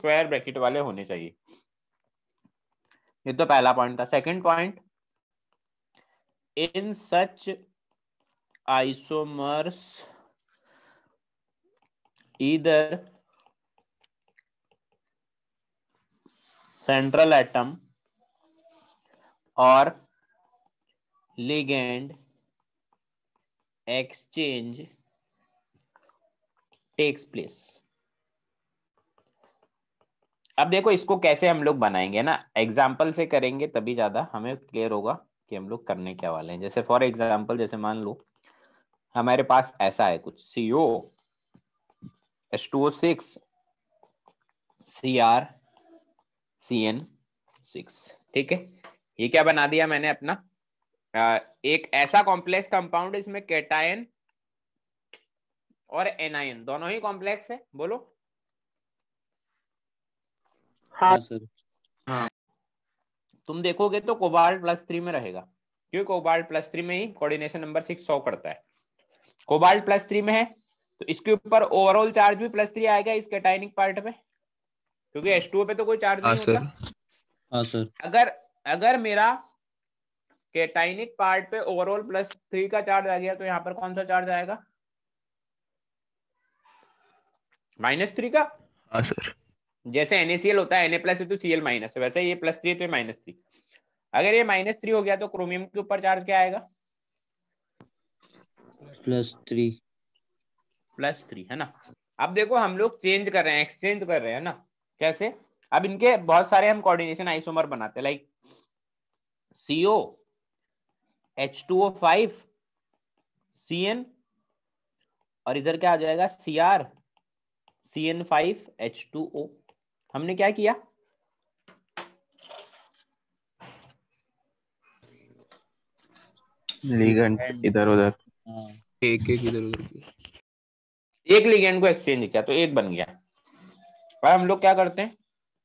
Square bracket वाले होने चाहिए। ये तो पहला पॉइंट था। Second point, in such isomers either central atom और लिगेंड एक्सचेंज टेक्स प्लेस। अब देखो इसको कैसे हम लोग बनाएंगे ना, एग्जाम्पल से करेंगे तभी ज्यादा हमें क्लियर होगा कि हम लोग करने क्या वाले हैं। जैसे फॉर एग्जाम्पल, जैसे मान लो हमारे पास ऐसा है कुछ CO H2O6 Cr CN6, ठीक है। ये क्या बना दिया मैंने अपना एक ऐसा कॉम्प्लेक्स कंपाउंड, इसमें कैटायन और एनायन दोनों ही कॉम्प्लेक्स है, बोलो। हाँ सर। हाँ, तुम देखोगे तो कोबाल्ट +3 में रहेगा, क्योंकि कोबाल्ट +3 में ही कोऑर्डिनेशन नंबर 6 100 करता है। कोबाल्ट +3 में है तो इसके ऊपर ओवरऑल चार्ज भी +3 आएगा इस कैटायनिक पार्ट पे, क्योंकि H2O पे तो कोई चार्ज हाँ नहीं होता। सर। हाँ सर। अगर मेरा कैटायनिक पार्ट पे ओवरऑल +3 का चार्ज आ गया तो यहाँ पर कौन सा चार्ज आएगा? -3 का। हाँ सर। जैसे NaCl होता है, Na+ है तो Cl- है, वैसे ये +3 तो -3। अगर ये -3 हो गया तो क्रोमियम के ऊपर चार्ज क्या आएगा? +3। +3 है ना। अब देखो हम लोग चेंज कर रहे हैं, एक्सचेंज कर रहे हैं ना। कैसे? अब इनके बहुत सारे हम कोऑर्डिनेशन आइसोमर बनाते हैं, लाइक CO H2O5 CN, और इधर क्या आ जाएगा? Cr CN5 H2O। हमने क्या किया? लिगेंड्स इधर उधर, हाँ, एक एक इधर उधर की। एक लिगेंड को एक्सचेंज किया तो एक बन गया। अब हम लोग क्या करते हैं?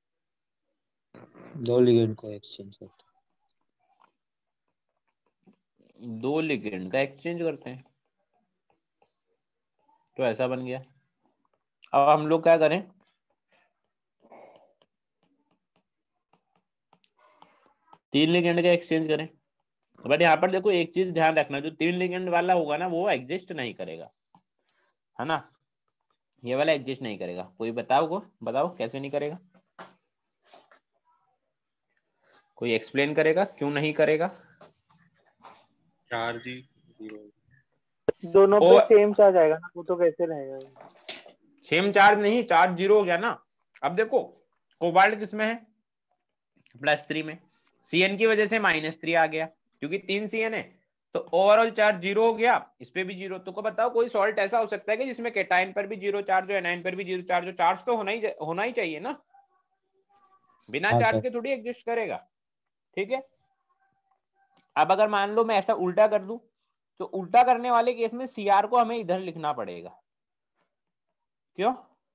2 लिगेंड को एक्सचेंज करते दो लिगेंड का एक्सचेंज करते हैं, तो ऐसा बन गया। अब हम लोग क्या करें? 3 लिगेंड का एक्सचेंज करें। बट यहाँ पर देखो एक चीज ध्यान रखना, जो 3 लिगेंड वाला होगा ना वो एग्जिस्ट नहीं करेगा, है ना। ये वाला एग्जिस्ट नहीं करेगा। कोई बताओ कैसे नहीं करेगा? कोई एक्सप्लेन करेगा क्यों नहीं करेगा? चार्ज ही 0। दोनों पे और सेम चार्ज आएगा ना, वो तो कैसे रहेगा? सेम चार्ज नहीं, चार्ज 0 हो गया ना। अब देखो कोबाल्ट किसमें है? +3 में। CN की वजह से -3 आ गया, क्योंकि 3 CN है तो ओवरऑल चार्ज 0 हो गया, इस पे भी 0। तो को बताओ कोई सॉल्ट ऐसा हो सकता है कि जिसमें कैटायन पर भी 0 चार्ज हो, एनायन पर भी 0 चार्ज हो? चार्ज तो होना ही चाहिए ना, बिना हाँ चार्ज सर। के थोड़ी एग्जिस्ट करेगा, ठीक है। अब अगर मान लो मैं ऐसा उल्टा कर दूं, तो उल्टा करने वाले केस में Cr को हमें इधर लिखना पड़ेगा। क्यों?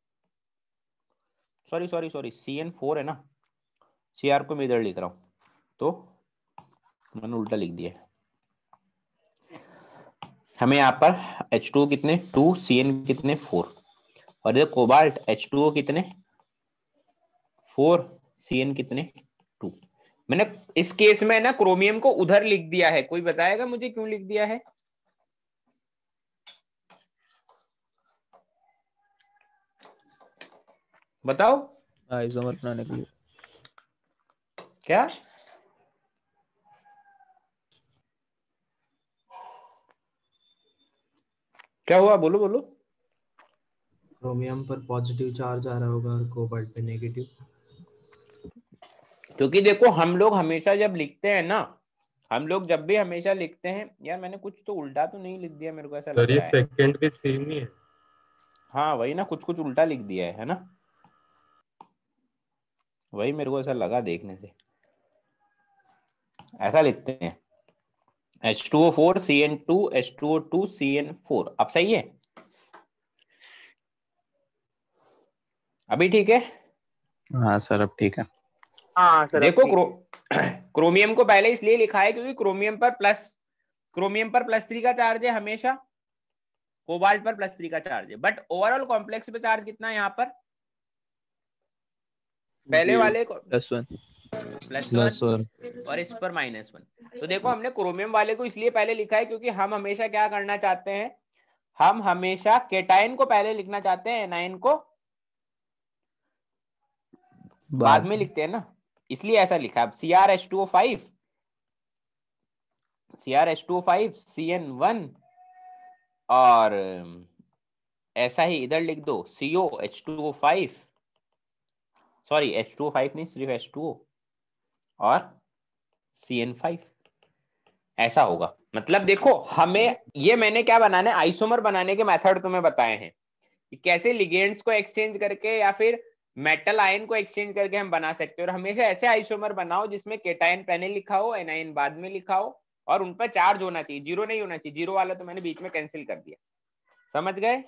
सॉरी CN4 है ना, Cr को मैं इधर लिख रहा हूं, तो मैंने उल्टा लिख दिया। हमें यहाँ पर H2O कितने 2, CN कितने 4, और इधर कोबाल्ट H2O कितने 4, CN कितने 2। मैंने इस केस में ना क्रोमियम को उधर लिख दिया है। कोई बताएगा मुझे क्यों लिख दिया है? बताओ। आइसोमर बनाने के लिए। क्या? क्या हुआ? बोलो बोलो। क्रोमियम पर पॉजिटिव चार्ज आ रहा होगा और कोबाल्ट पे नेगेटिव। क्योंकि देखो हम लोग हमेशा जब लिखते हैं ना, हम लोग जब भी हमेशा लिखते हैं, यार मैंने कुछ तो उल्टा तो नहीं लिख दिया, मेरे को ऐसा लग सर ये रहा है। सेकंड भी सेम ही है। हाँ वही ना, कुछ कुछ उल्टा लिख दिया है ना, वही मेरे को ऐसा लगा देखने से। ऐसा लिखते हैं H2O4 CN2 H2O2 CN4। अब सही है? अभी ठीक है? हाँ सर अब ठीक है। हाँ सर, अब देखो ठीक है। क्रोमियम को पहले इसलिए लिखा है क्योंकि क्रोमियम पर +3 का चार्ज है हमेशा, कोबाल्ट पर +3 का चार्ज है, बट ओवरऑल कॉम्प्लेक्स पे चार्ज कितना है यहाँ पर? पहले वाले को +1 +1 और इस पर -1। तो देखो हमने क्रोमियम वाले को इसलिए पहले लिखा है क्योंकि हम हमेशा क्या करना चाहते हैं, हम हमेशा केटाइन को पहले लिखना चाहते हैं, एनाइन को बाद में लिखते हैं ना, इसलिए ऐसा लिखा। अब CrH2O5 CN1 और ऐसा ही इधर लिख दो COH2O5, सॉरी H2O5 नहीं, सिर्फ H2O और CN5, ऐसा होगा। मतलब देखो हमें ये मैंने क्या बनाना है, आइसोमर बनाने के मेथड तुम्हें बताए हैं कि कैसे लिगेंड्स को एक्सचेंज करके या फिर मेटल आयन को एक्सचेंज करके हम बना सकते हैं। और हमेशा ऐसे आइसोमर बनाओ जिसमें केटाइन पहले लिखा हो, एनाइन बाद में लिखा हो, और उन पर चार्ज होना चाहिए, जीरो नहीं होना चाहिए। जीरो वाला तो मैंने बीच में कैंसिल कर दिया, समझ गए?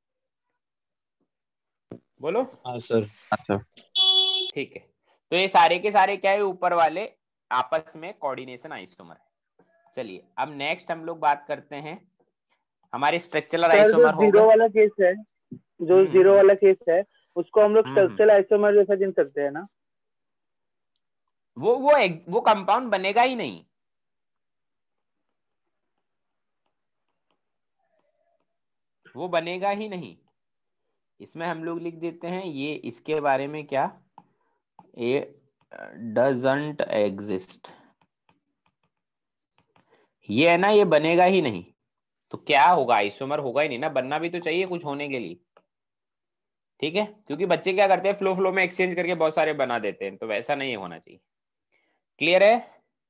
बोलो। हाँ सर। हाँ सर। ठीक है, तो ये सारे के सारे क्या है, ऊपर वाले आपस में कोऑर्डिनेशन आइसोमर है। चलिए अब नेक्स्ट हम लोग बात करते हैं हमारे स्ट्रक्चरल सर जो आइसोमर जीरो होगा। वाला केस है, जो जीरो वाला केस है, उसको हम लोग स्ट्रक्चरल आइसोमर जैसा गिन सकते हैं ना? वो कंपाउंड बनेगा ही नहीं। वो बनेगा ही नहीं। इसमें हम लोग लिख देते हैं ये इसके बारे में क्या, ये डजंट एग्जिस्ट, ये है ना, ये बनेगा ही नहीं। तो क्या होगा, आइसोमर होगा ही नहीं ना, बनना भी तो चाहिए कुछ होने के लिए। ठीक है, क्योंकि बच्चे क्या करते हैं, फ्लो में एक्सचेंज करके बहुत सारे बना देते हैं, तो वैसा नहीं होना चाहिए। क्लियर है?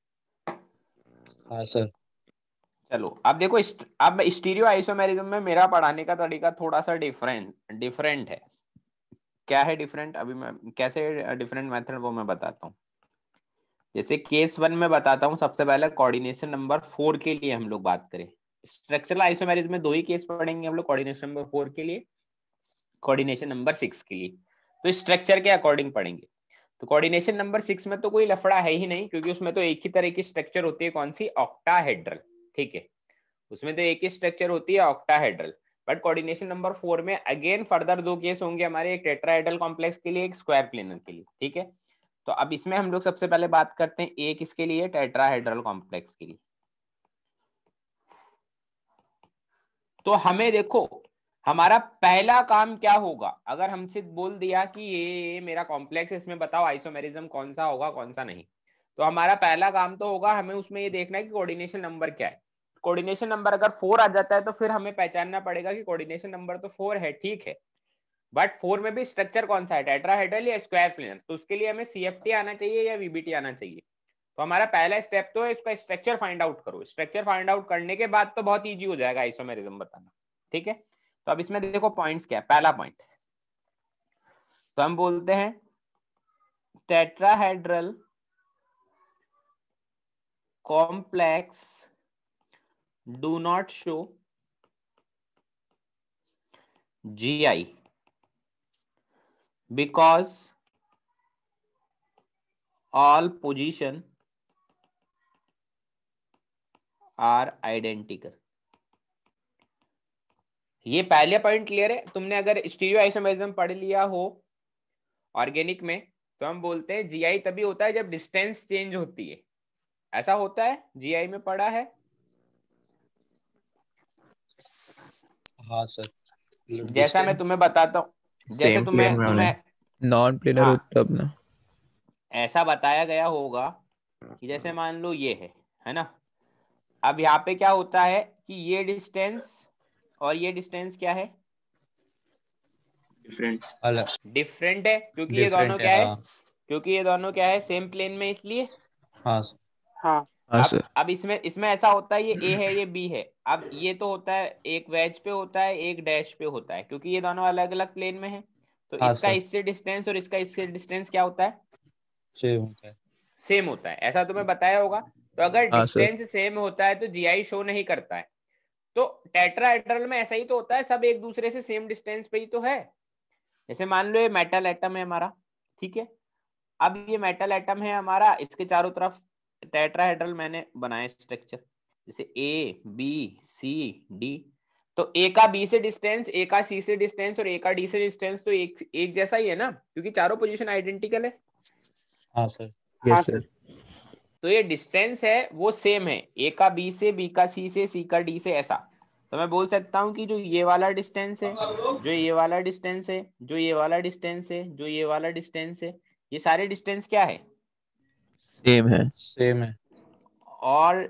हाँ सर। चलो अब देखो अब स्टीरियो आइसोमेरिज्म में मेरा पढ़ाने का तरीका थोड़ा सा डिफरेंट है। क्या है डिफरेंट, अभी मैं कैसे डिफरेंट मेथड वो मैं बताता हूँ। जैसे केस 1 में बताता हूँ, सबसे पहले कोऑर्डिनेशन नंबर 4 के लिए हम लोग बात करें। स्ट्रक्चरल आइसोमेरिज्म में 2 ही केस पढ़ेंगे हम लोग, कोऑर्डिनेशन नंबर 4 के लिए, कोऑर्डिनेशन नंबर 6 के लिए। तो स्ट्रक्चर के अकॉर्डिंग पढ़ेंगे। तो कोऑर्डिनेशन नंबर 6 में तो कोई लफड़ा है ही नहीं, क्योंकि उसमें तो एक ही तरह की स्ट्रक्चर होती है, कौन सी, ऑक्टाहेड्रल। ठीक है, उसमें तो एक ही स्ट्रक्चर होती है, ऑक्टाहेड्रल। बट कोऑर्डिनेशन नंबर 4 में अगेन फर्दर 2 केस होंगे हमारे, एक टेट्राहेड्रल कॉम्प्लेक्स के लिए, एक स्क्वायर प्लेनर के लिए। ठीक है, तो अब इसमें हम लोग सबसे पहले बात करते हैं एक इसके लिए, टेट्राहेड्रल कॉम्प्लेक्स के लिए। तो हमें देखो हमारा पहला काम क्या होगा, अगर हमसे बोल दिया कि ये मेरा कॉम्प्लेक्स है, इसमें बताओ आइसोमेरिज्म कौन सा होगा कौन सा नहीं, तो हमारा पहला काम तो होगा हमें उसमें ये देखना है कि कोऑर्डिनेशन नंबर क्या है। कोऑर्डिनेशन नंबर अगर 4 आ जाता है तो फिर हमें पहचानना पड़ेगा कि कोऑर्डिनेशन नंबर तो 4 है, ठीक है, बट 4 में भी स्ट्रक्चर कौन सा है, टेट्राहेड्रल या स्क्वायर प्लेनर। तो उसके लिए हमें CFT आना चाहिए या VBT आना चाहिए। तो हमारा पहला स्टेप तो है इसका स्ट्रक्चर फाइंड आउट करो। स्ट्रक्चर फाइंड आउट करने के बाद तो बहुत इजी हो जाएगा आइसोमेरिज्म बताना। ठीक है, तो अब इसमें देखो पॉइंट्स क्या है। पहला पॉइंट तो हम बोलते हैं tetrahedral complex do not show GI because all position are identical। ये पहले पॉइंट क्लियर है? तुमने अगर स्टीरियो आइसोमेरिज्म पढ़ लिया हो ऑर्गेनिक में, तो हम बोलते हैं GI तभी होता है जब डिस्टेंस चेंज होती है। ऐसा होता है, GI में पढ़ा है? हाँ सर। जैसा मैं तुम्हें बताता हूँ, जैसे सेम प्लेन में होने, नॉन प्लेनर हाँ, होता अपना। ऐसा बताया गया होगा कि जैसे मान लो ये है ना, अब यहाँ पे क्या होता है कि ये डिस्टेंस और ये डिस्टेंस क्या है, डिफरेंट है, क्योंकि ये दोनों क्या है, क्योंकि ये दोनों क्या है, सेम प्लेन में, इसलिए। हाँ हाँ हाँ सर। अब इसमें ऐसा होता है, ये A है ये B है। अब ये तो होता है एक वेज पे होता है, एक डैश पे होता है, क्योंकि ये दोनों अलग अलग प्लेन में है। तो हाँ इसका सर। इससे डिस्टेंस और इसका इससे डिस्टेंस क्या होता है, सेम होता है। सेम होता है। ऐसा तुम्हें बताया होगा। तो अगर हाँ सर। डिस्टेंस सेम होता है तो GI शो नहीं करता है। तो टेट्राहेड्रल में ऐसा ही तो होता है, सब एक दूसरे से सेम डिस्टेंस पे ही तो है। जैसे मान लो ये मेटल एटम है हमारा, ठीक है, अब ये मेटल एटम है हमारा, इसके चारों तरफ टेट्राहेड्रल मैंने बनाया स्ट्रक्चर, जैसे A B C D। तो ए का बी से डिस्टेंस, ए का सी से डिस्टेंस और ए का डी से डिस्टेंस तो एक जैसा ही है ना, क्योंकि चारों पोजीशन आइडेंटिकल है। हाँ सर। हाँ यस सर। सर। तो ये डिस्टेंस है वो सेम है, ए का बी से, बी का सी से, सी का डी से, ऐसा। तो मैं बोल सकता हूँ कि जो ये वाला डिस्टेंस है, जो ये वाला डिस्टेंस है, जो ये वाला डिस्टेंस है, जो ये वाला डिस्टेंस है, ये सारे डिस्टेंस क्या है? सेम है। सेम है। All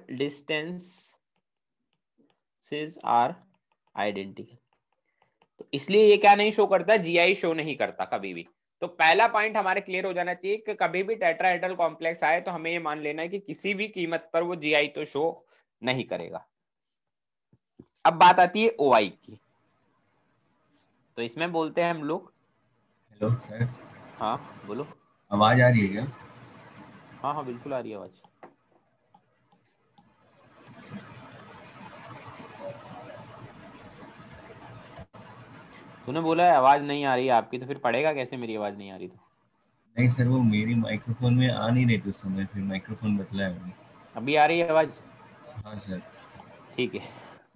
distances are identical. तो इसलिए ये क्या नहीं शो करता, जीआई शो नहीं करता कभी भी। तो पहला पॉइंट हमारे क्लियर हो जाना चाहिए कि कभी भी टेट्राहेड्रल कॉम्प्लेक्स आए तो हमें ये मान लेना है कि किसी भी कीमत पर वो जीआई तो शो नहीं करेगा। अब बात आती है ओआई की। तो इसमें बोलते हैं हम लोग, हेलो सर, हाँ बोलो। आवाज आ रही है क्या? हाँ हाँ बिल्कुल आ रही है आवाज। तूने बोला है आवाज नहीं आ रही है आपकी, तो फिर पढ़ेगा कैसे मेरी आवाज नहीं आ रही? तो नहीं सर, वो मेरी माइक्रोफोन में आ नहीं रही थी उस समय, फिर माइक्रोफोन बदला है मैंने। अभी आ रही है आवाज? हाँ सर। ठीक है।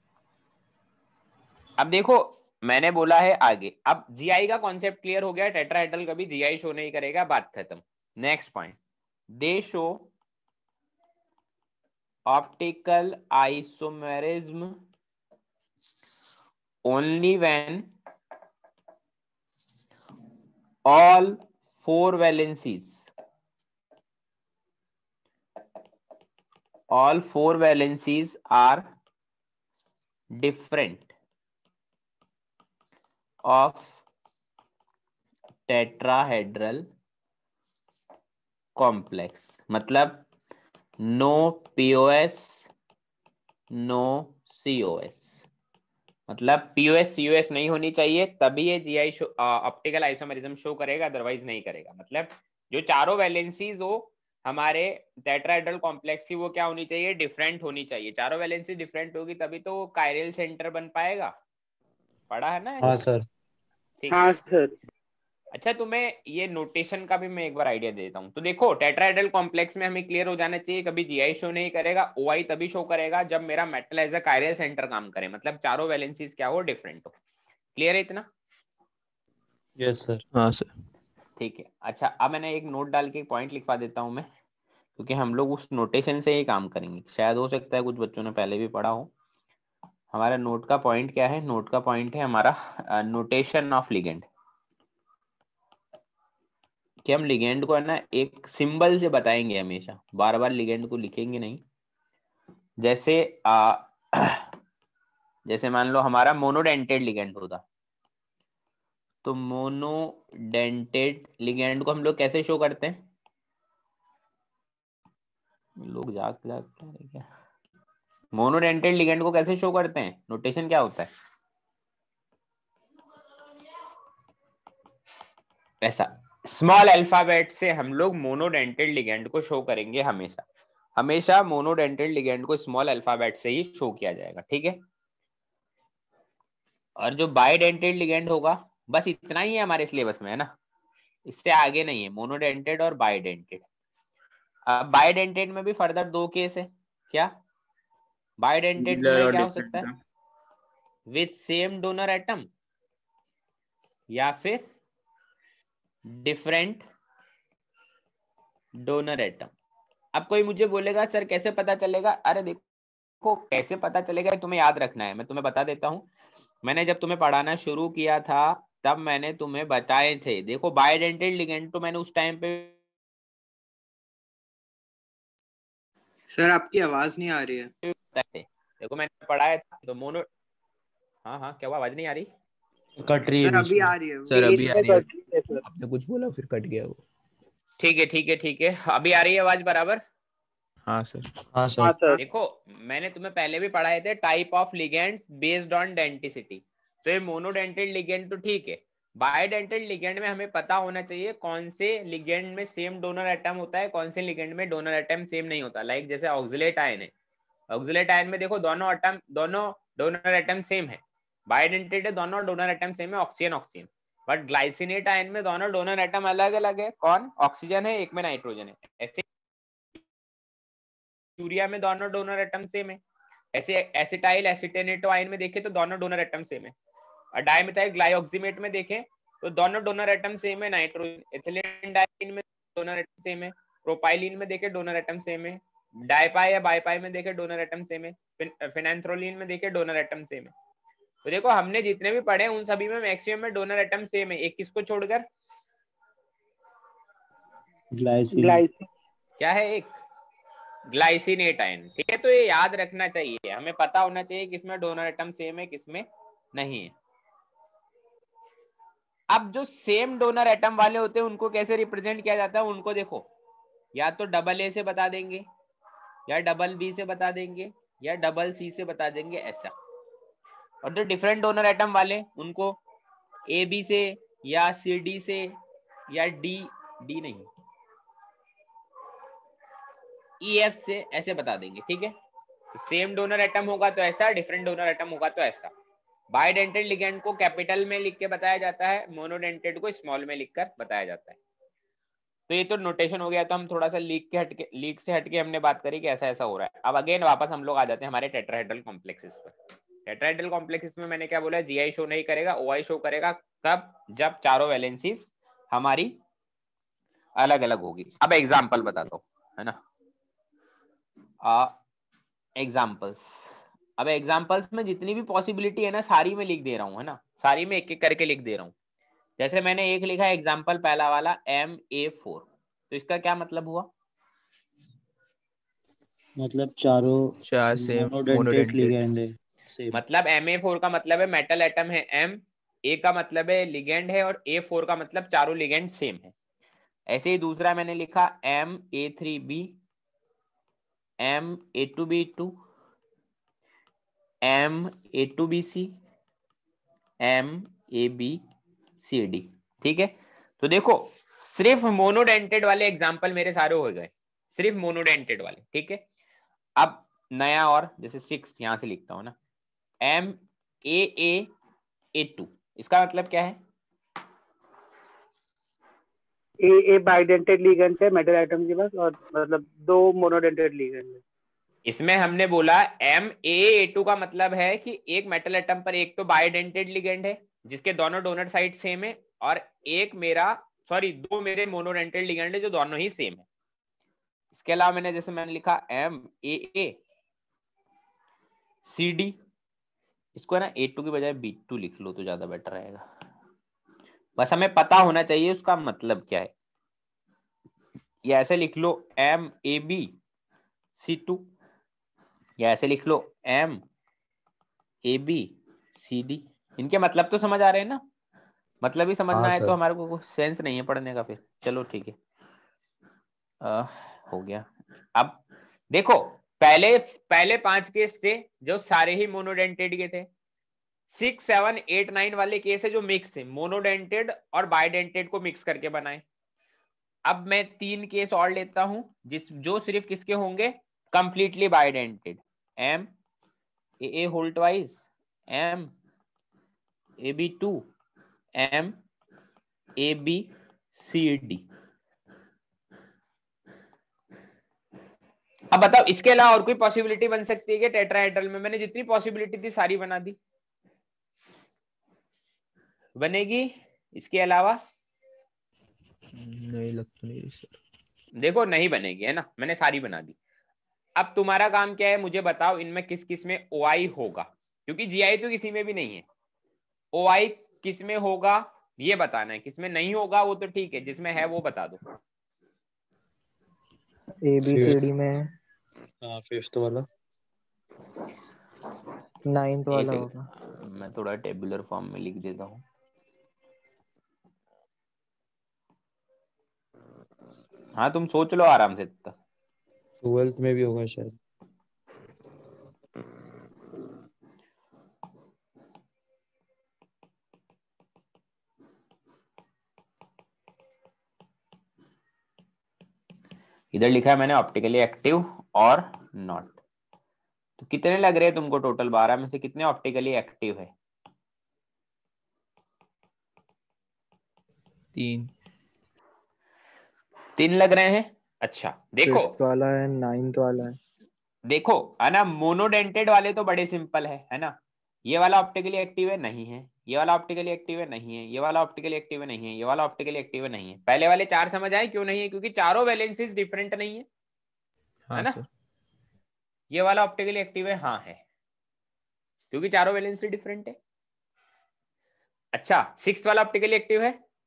अब देखो मैंने बोला है आगे, अब जीआई का कॉन्सेप्ट क्लियर हो गया, टेट्राहेड्रल कभी जीआई शो नहीं करेगा, बात खत्म। Next point, they show optical isomerism only when all four valencies are different of tetrahedral complex। मतलब no POS no COS, मतलब POS COS नहीं होनी चाहिए, तभी ये जीआई ऑप्टिकल आइसोमेरिज्म शो करेगा, अदरवाइज नहीं करेगा। मतलब जो चारों वैलेंसीज हो हमारे टेट्राहेड्रल कॉम्प्लेक्स की, वो क्या होनी चाहिए, डिफरेंट होनी चाहिए। चारों वैलेंसी डिफरेंट होगी तभी तो कायरल सेंटर बन पाएगा। पढ़ा है ना हाँ ऐसा? सर। ठीक हाँ है। सर। अच्छा तुम्हें ये नोटेशन का भी मैं एक बार आइडिया देता हूँ। तो देखो टेट्राहेड्रल कॉम्प्लेक्स में हमें क्लियर हो जाना चाहिए, कभी जीआई शो नहीं करेगा, ओआई तभी शो करेगा जब मेरा metal as a chiral centre काम करे, मतलब चारों वैलेंसीज क्या हो, डिफरेंट हो। क्लियर है इतना? Yes sir. हाँ सर। ठीक है। अच्छा अब मैंने एक नोट डाल के पॉइंट लिखवा देता हूँ मैं, क्योंकि हम लोग उस नोटेशन से ही काम करेंगे। शायद हो सकता है कुछ बच्चों ने पहले भी पढ़ा हो। हमारा नोट का पॉइंट क्या है? नोट का पॉइंट है हमारा नोटेशन ऑफ लिगेंड, कि हम लिगेंड को है ना एक सिंबल से बताएंगे हमेशा, बार बार लिगेंड को लिखेंगे नहीं। जैसे जैसे मान लो हमारा मोनोडेंटेड लिगेंड होता, तो मोनोडेंटेड लिगेंड को हम लोग कैसे शो करते हैं? लोग जाग क्या? मोनोडेंटेड लिगेंड को कैसे शो करते हैं? नोटेशन क्या होता है? ऐसा स्मॉल अल्फाबेट से हम लोग मोनोडेंटेड लिगेंड को शो करेंगे हमेशा। हमेशा मोनोडेंटेड लिगेंड को स्मॉल अल्फाबेट से ही शो किया जाएगा, ठीक है। और जो बाइडेंटेड लिगेंड होगा, बस इतना ही है हमारे सिलेबस में, है ना, इससे आगे नहीं है, मोनोडेंटेड और बाइडेंटेड। अब बाइडेंटेड में भी फर्दर दो केस है। क्या बाइडेंटेड में क्या हो सकता है? विथ सेम डोनर एटम या फिर डिफरेंट डोनर एटम। अब कोई मुझे बोलेगा सर कैसे पता चलेगा? अरे देखो कैसे पता चलेगा तुम्हें याद रखना है, मैं तुम्हें बता देता हूँ। मैंने जब तुम्हें पढ़ाना शुरू किया था तब मैंने तुम्हें बताए थे, देखो बाइडेंटेड लिगेंड तो मैंने उस टाइम पे। सर आपकी आवाज नहीं आ रही है। देखो मैंने पढ़ाया था तो मोनो, हाँ हाँ क्या हुआ, आवाज नहीं आ रही? कट रही है सर बीच अभी में। आ रही है। सर अभी आ रही है। सर आपने कुछ बोला फिर कट गया वो। ठीक है ठीक है ठीक है, अभी आ रही है आवाज बराबर? हाँ सर। हाँ हाँ सर। सर। देखो मैंने तुम्हें पहले भी पढ़ाए थे type of ligand based on denticity. तो ये मोनोडेंटेड लिगेंड तो ठीक है, बायोडेंटेड लिगेंड में हमें पता होना चाहिए कौन से लिगेंड में सेम डोनर एटम होता है, कौन से लिगेंड में डोनर एटम सेम नहीं होता। लाइक जैसे ऑक्सिलेट आयन है, ऑक्सिलेट आयन में देखो दोनों डोनर एटम सेम है। बायोडेंटेड है, दोनों डोनर एटम सेम है, oxygen oxygen. But glycinate ion में दोनों डोनर एटम अलग अलग है, कौन ऑक्सीजन है, एक में नाइट्रोजन है। ऐसे यूरिया में दोनों डोनर एटम सेम है। ऐसे एसिटाइल एसिटेनेट आयन में देखें तो दोनों डोनर एटम सेम है, और डाइमिथाइल ग्लाइऑक्सीमेट में देखें तो दोनों डोनर एटम सेम है, नाइट्रोजन एथिलीन डाइमीन में डोनर एटम सेम है, प्रोपाइलिन में देखें डोनर एटम सेम है, डाइपाई या बाइपाई में देखें डोनर एटम सेम है, फिनांथ्रोलिन में देखें डोनर एटम सेम है। तो देखो हमने जितने भी पढ़े उन सभी में मैक्सिमम में डोनर एटम सेम है, एक किसको छोड़कर, ग्लाइसिन। क्या है, एक ग्लाइसिनेट आयन, ठीक है। तो ये याद रखना चाहिए, हमें पता होना चाहिए किसमें डोनर एटम सेम है किसमें नहीं है। अब जो सेम डोनर एटम वाले होते हैं उनको कैसे रिप्रेजेंट किया जाता है, उनको देखो या तो डबल ए से बता देंगे, या डबल बी से बता देंगे, या डबल सी से बता देंगे, ऐसा। और जो डिफरेंट डोनर एटम वाले उनको ए बी से या सी डी से या डी नहीं ई एफ से ऐसे बता देंगे, ठीक है। तो सेम डोनर एटम होगा तो ऐसा, डिफरेंट डोनर एटम होगा तो ऐसा। बाइडेंटेड लिगेंड को कैपिटल में लिख के बताया जाता है, मोनोडेंटेड को स्मॉल में लिखकर बताया जाता है। तो ये तो नोटेशन हो गया। तो हम थोड़ा सा लीक से हटके हमने बात करी कि ऐसा ऐसा हो रहा है। अब अगेन वापस हम लोग आ जाते हैं हमारे टेट्राहेड्रल कॉम्प्लेक्सेस पर। टेट्राहेड्रल कॉम्प्लेक्सेस में मैंने क्या बोला, जीआई शो नहीं करेगा, ओआई शो करेगा। कब? जब चारों वैलेंसीज हमारी अलग अलग होगी। अब एग्जाम्पल बताता हूँ, है ना। एग्जाम्पल्स, अब एग्जाम्पल्स में जितनी भी पॉसिबिलिटी है ना सारी में लिख दे रहा हूँ, है ना, सारी में एक एक करके लिख दे रहा हूँ। जैसे मैंने एक लिखा है एग्जाम्पल पहला वाला MA4, तो इसका क्या मतलब हुआ, मतलब चारों चार सेम मोनोडेंटेट लिगेंड है सेम। मतलब MA4 का मतलब है मेटल एटम है M, A का मतलब है लिगेंड है, और A4 का मतलब चारों लिगेंड सेम है। ऐसे ही दूसरा मैंने लिखा MA3B, MA2B2, MA2BC, MABCD, ठीक है। तो देखो सिर्फ मोनोडेंटेड वाले एग्जाम्पल मेरे सारे हो गए, सिर्फ मोनोडेंटेड वाले, ठीक है। अब नया और जैसे 6 यहां से लिखता हूं ना, MAA2, इसका मतलब क्या है, ए बाइडेंटेड लिगेंड है मेटल एटम के पास, और मतलब 2 मोनोडेंटेड लिगेंड है। इसमें हमने बोला MAA2 का मतलब है कि एक मेटल एटम पर एक तो बाइडेंटेड लिगेंड है जिसके दोनों डोनर साइड सेम है, और एक मेरा दो मेरे मोनोडेंटेड लिगेंड है जो दोनों ही सेम है। इसके अलावा मैंने जैसे मैंने लिखा MAACD, इसको है ना A2 की बजाय B2 लिख लो तो ज्यादा बेटर रहेगा। बस हमें पता होना चाहिए उसका मतलब क्या है। या ऐसे लिख लो MABC2, या ऐसे लिख लो MABCD। इनके मतलब तो समझ आ रहे हैं ना, मतलब ही समझना है तो हमारे को सेंस नहीं है पढ़ने का फिर। चलो ठीक है, हो गया। अब देखो पहले 5 केस थे जो सारे ही मोनोडेंटेड के थे। 6, 7, 8, 9 वाले केस है जो मिक्स है, मोनोडेंटेड और बाइडेंटेड को मिक्स करके बनाए। अब मैं 3 केस और लेता हूं जो सिर्फ किसके होंगे, completely bidentate. MAA whole twice, MAB2, MABCD। अब बताओ इसके अलावा और कोई पॉसिबिलिटी बन सकती है क्या टेट्राहेड्रल में? मैंने जितनी पॉसिबिलिटी थी सारी बना दी, बनेगी इसके अलावा? नहीं लगता, नहीं सर। देखो नहीं बनेगी, है ना, मैंने सारी बना दी। अब तुम्हारा काम क्या है, मुझे बताओ इनमें किस किस में OI होगा, क्योंकि GI तो किसी में भी नहीं है। OI किस में होगा ये बताना है, किसमें नहीं होगा वो तो ठीक है, जिसमें है वो बता दो। ABCD में, हाँ 5th वाला, 9th वाला होगा। मैं थोड़ा टेबुलर फॉर्म में लिख देता हूँ। हाँ तुम सोच लो आराम से। 12th में भी होगा शायद। इधर लिखा है मैंने ऑप्टिकली एक्टिव और नॉट। तो कितने लग रहे हैं तुमको टोटल? 12 में से कितने ऑप्टिकली एक्टिव है? 3 लग रहे हैं। अच्छा देखो 5th वाला है, 9th वाला है। देखो है ना, मोनोडेंटेड वाले तो बड़े सिंपल है ना। ये वाला ऑप्टिकली एक्टिव है, नहीं है। ये वाला ऑप्टिकली एक्टिव है, नहीं है। ये वाला ऑप्टिकली एक्टिव है, नहीं है। ये वाला ऑप्टिकली एक्टिव है, नहीं है। पहले वाले चार समझ आए क्यों नहीं है? क्योंकि चारों वैलेंसीज डिफरेंट नहीं है, है हाँ ना। सर। ये वाला ऑप्टिकली एक्टिव है, हाँ है, क्योंकि चारों वैलेंसी डिफरेंट है। अच्छा, सिक्स वाला ऑप्टिकली एक्टिव है,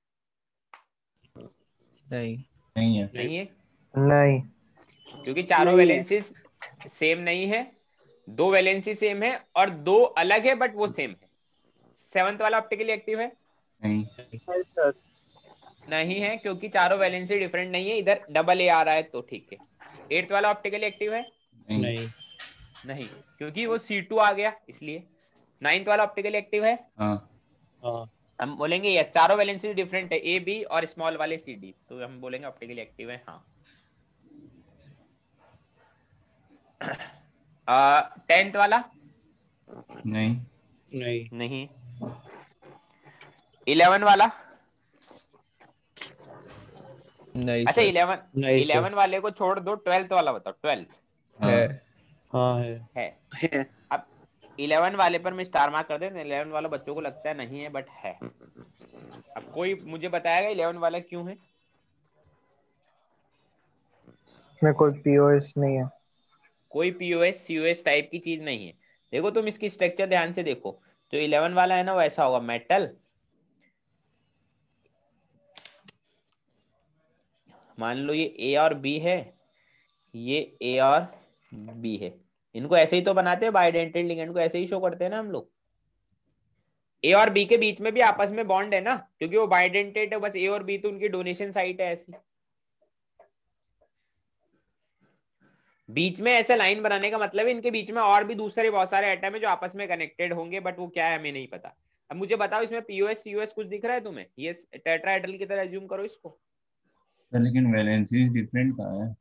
नहीं। नहीं है। नहीं है, नहीं क्योंकि चारों नहीं है। वैलेंसीज सेम नहीं है। दो वैलेंसी सेम है और दो अलग है बट वो सेम है। सेवंथ वाला ऑप्टिकली एक्टिव है, नहीं। नहीं सर। नहीं है, क्योंकि चारों वैलेंसी डिफरेंट नहीं है, इधर डबल ए आ रहा है तो ठीक है। एट्थ वाला ऑप्टिकली एक्टिव है, नहीं। नहीं। नहीं, क्योंकि वो C2 आ गया इसलिए। नाइन्थ वाला ऑप्टिकली एक्टिव है, हाँ। हाँ। हम बोलेंगे यस, चारों वैलेंसी डिफरेंट है, ए बी और स्मॉल वाले CD, तो हम बोलेंगे ऑप्टिकली एक्टिव है, हाँ। टेंथ वाला, नहीं। नहीं। नहीं। 11 वाला, नहीं अच्छा सर। 11, नहीं सर। 11 वाले को छोड़ दो, 12th वाला बताओ। 12th हाँ। है। हाँ है। है। है। अब 11 वाले पर मैं स्टार मार्क कर देता हूं, 11 वाला बच्चों को लगता है नहीं है बट है। अब कोई मुझे बताएगा 11 वाला क्यों है? इसमें कोई पीओएस नहीं है। कोई पीओएस सीओएस टाइप की चीज नहीं है। देखो तुम इसकी स्ट्रक्चर ध्यान से देखो, जो 11 वाला है ना वो ऐसा होगा, मेटल, मान लो ये ए और बी है, ये ए और बी है। इनको ऐसे ही तो बनाते हैं, बाइडेंटेड लिगेंड को ऐसे ही शो करते हैं ना हम लोग। ए और बी के बीच में भी आपस में बॉन्ड है ना, क्योंकि वो बाइडेंटेड है, बस ए और बी तो उनकी डोनेशन साइट है ऐसी। बीच में ऐसे लाइन बनाने का मतलब है इनके बीच में और भी दूसरे बहुत सारे एटम है जो आपस में कनेक्टेड होंगे, बट वो क्या है हमें नहीं पता। अब मुझे बताओ इसमें पीओएस सीओएस कुछ दिख रहा है तुम्हें? ये टेट्राहेड्रल की तरह एज्यूम करो इसको। सर लेकिन वैलेंसी डिफरेंट कहाँ है?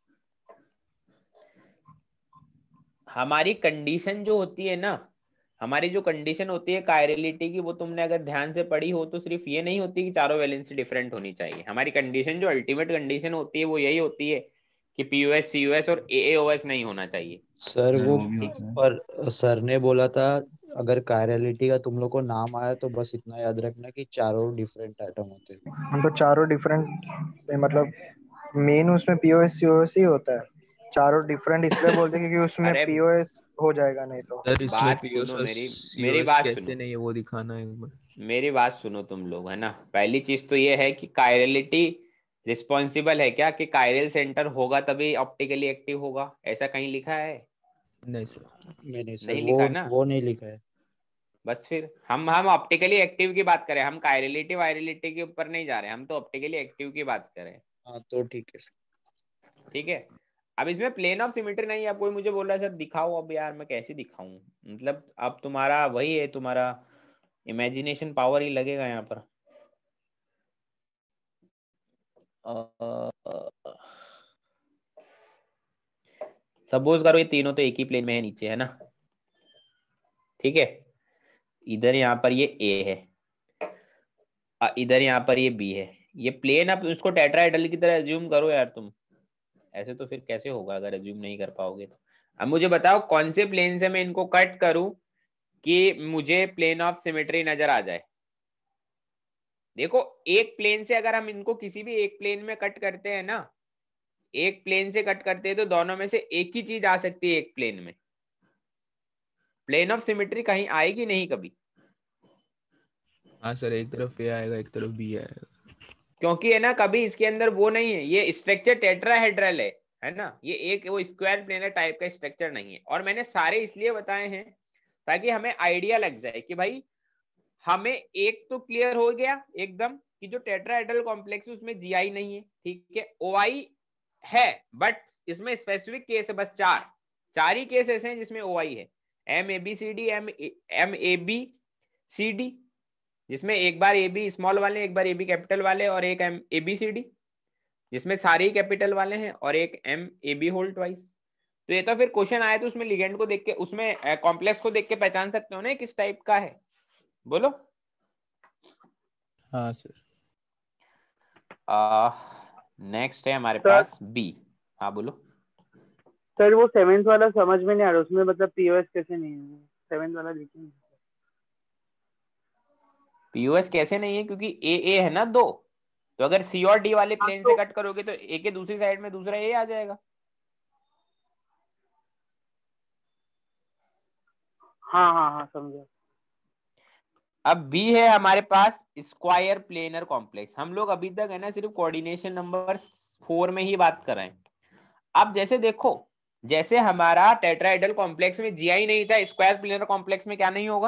हमारी कंडीशन जो होती है ना, हमारी जो कंडीशन होती है कायरलिटी की, वो तुमने अगर ध्यान से पढ़ी हो तो सिर्फ ये नहीं होती कि चारों वैलेंसी डिफरेंट होनी चाहिए। हमारी कंडीशन जो अल्टीमेट कंडीशन होती है वो यही होती है कि पीओएस सीओएस और एएओएस नहीं होना चाहिए। सर सर वो वो भी ठीक। होता है। पर सर ने बोला था अगर कायरलिटी का तुम लोग को नाम आया तो बस इतना याद रखना कि चारों डिफरेंट एटम होते हैं। हम तो चारों डिफरेंट, मतलब मेन उसमें पीओएस सीओएस ही होता है। चारों डिफरेंट इसलिए बोलते हैं क्योंकि उसमें अरे पीओएस हो जाएगा नहीं तो। सर इसमें बात पीओएस सुनो, और मेरी सीओएस बात कैसे सुनो, नहीं है वो दिखाना है एक बार। मेरी बात सुनो तुम लोग, है ना। पहली चीज तो ये है कि कायरलिटी रिस्पॉन्सिबल है क्या कि कायरल सेंटर होगा तभी ऑप्टिकली एक्टिव होगा, ऐसा कहीं लिखा है? नहीं सर। नहीं सर, नहीं वो लिखा ना। वो नहीं लिखा है। बस फिर हम ऑप्टिकली एक्टिव की बात करें, हम कायरलिटी वायरलिटी के ऊपर नहीं जा रहे, हम तो ऑप्टिकली एक्टिव की बात करें। हाँ तो ठीक है। ठीक है। अब इसमें प्लेन ऑफ सिमेट्री नहीं है। अब कोई मुझे बोल रहा है सर दिखाओ, अब यार मैं कैसे दिखाऊं? मतलब अब तुम्हारा वही है, तुम्हारा इमेजिनेशन पावर ही लगेगा यहाँ पर। सपोज करो ये तीनों तो एक ही प्लेन में है नीचे, है ना। ठीक है, इधर यहाँ पर ये ए है, इधर यहाँ पर ये बी है। ये प्लेन, अब उसको टेट्राहेड्रल की तरह एज्यूम करो यार तुम। ऐसे तो फिर कैसे होगा अगर एज्यूम नहीं कर पाओगे तो। अब मुझे बताओ कौन से प्लेन से मैं इनको कट करूं कि मुझे प्लेन ऑफ सिमेट्री नजर आ जाए। देखो एक प्लेन से अगर हम इनको किसी भी एक प्लेन में कट करते हैं ना, एक प्लेन से कट करते हैं तो दोनों में से एक ही चीज आ सकती है एक प्लेन में। प्लेन ऑफ सिमेट्री कहीं आएगी नहीं कभी, हाँ सर, एक तरफ ए आएगा एक तरफ बी आएगा। क्योंकि है ना कभी इसके अंदर वो नहीं है, ये स्ट्रक्चर टेट्राहेड्रल है ना। ये एक वो स्क्वायर प्लेनर टाइप का स्ट्रक्चर नहीं है। और मैंने सारे इसलिए बताए हैं ताकि हमें आइडिया लग जाए कि भाई हमें एक तो क्लियर हो गया एकदम कि जो टेट्राहेड्रल कॉम्प्लेक्स है उसमें जीआई नहीं है, ठीक है। ओआई है बट इसमें स्पेसिफिक केस है, बस चार ही केस ऐसे हैं जिसमें ओआई है। M A B C D, M A B C D, जिसमें एक बार ए बी स्मॉल वाले, एक बार ए बी कैपिटल वाले, और एक M A B C D जिसमें सारे ही कैपिटल वाले हैं, और एक M A B whole twice. तो ये तो फिर क्वेश्चन आया तो उसमें लिगेंड को देख के, उसमें कॉम्प्लेक्स को देख के पहचान सकते हो ना किस टाइप का है। बोलो। हाँ सर। नेक्स्ट है हमारे सर पास बी। हाँ बोलो। सर वो 7th वाला समझ में नहीं आ रहा, उसमें मतलब पीओएस कैसे नहीं है? 7th वाला लिखेंगे। पीओएस कैसे नहीं है? क्योंकि ए है ना 2, तो अगर सी और डी वाले प्लेन से कट करोगे तो ए के दूसरी साइड में दूसरा ए आ जाएगा। हाँ हाँ हाँ समझा। अब बी है हमारे पास स्क्वायर प्लेनर कॉम्प्लेक्स। हम लोग अभी तक है ना सिर्फ कोऑर्डिनेशन नंबर 4 में ही बात कर रहे हैं। अब जैसे देखो, जैसे हमारा टेट्राहेड्रल कॉम्प्लेक्स में जीआई नहीं था, स्क्वायर प्लेनर कॉम्प्लेक्स में क्या नहीं होगा?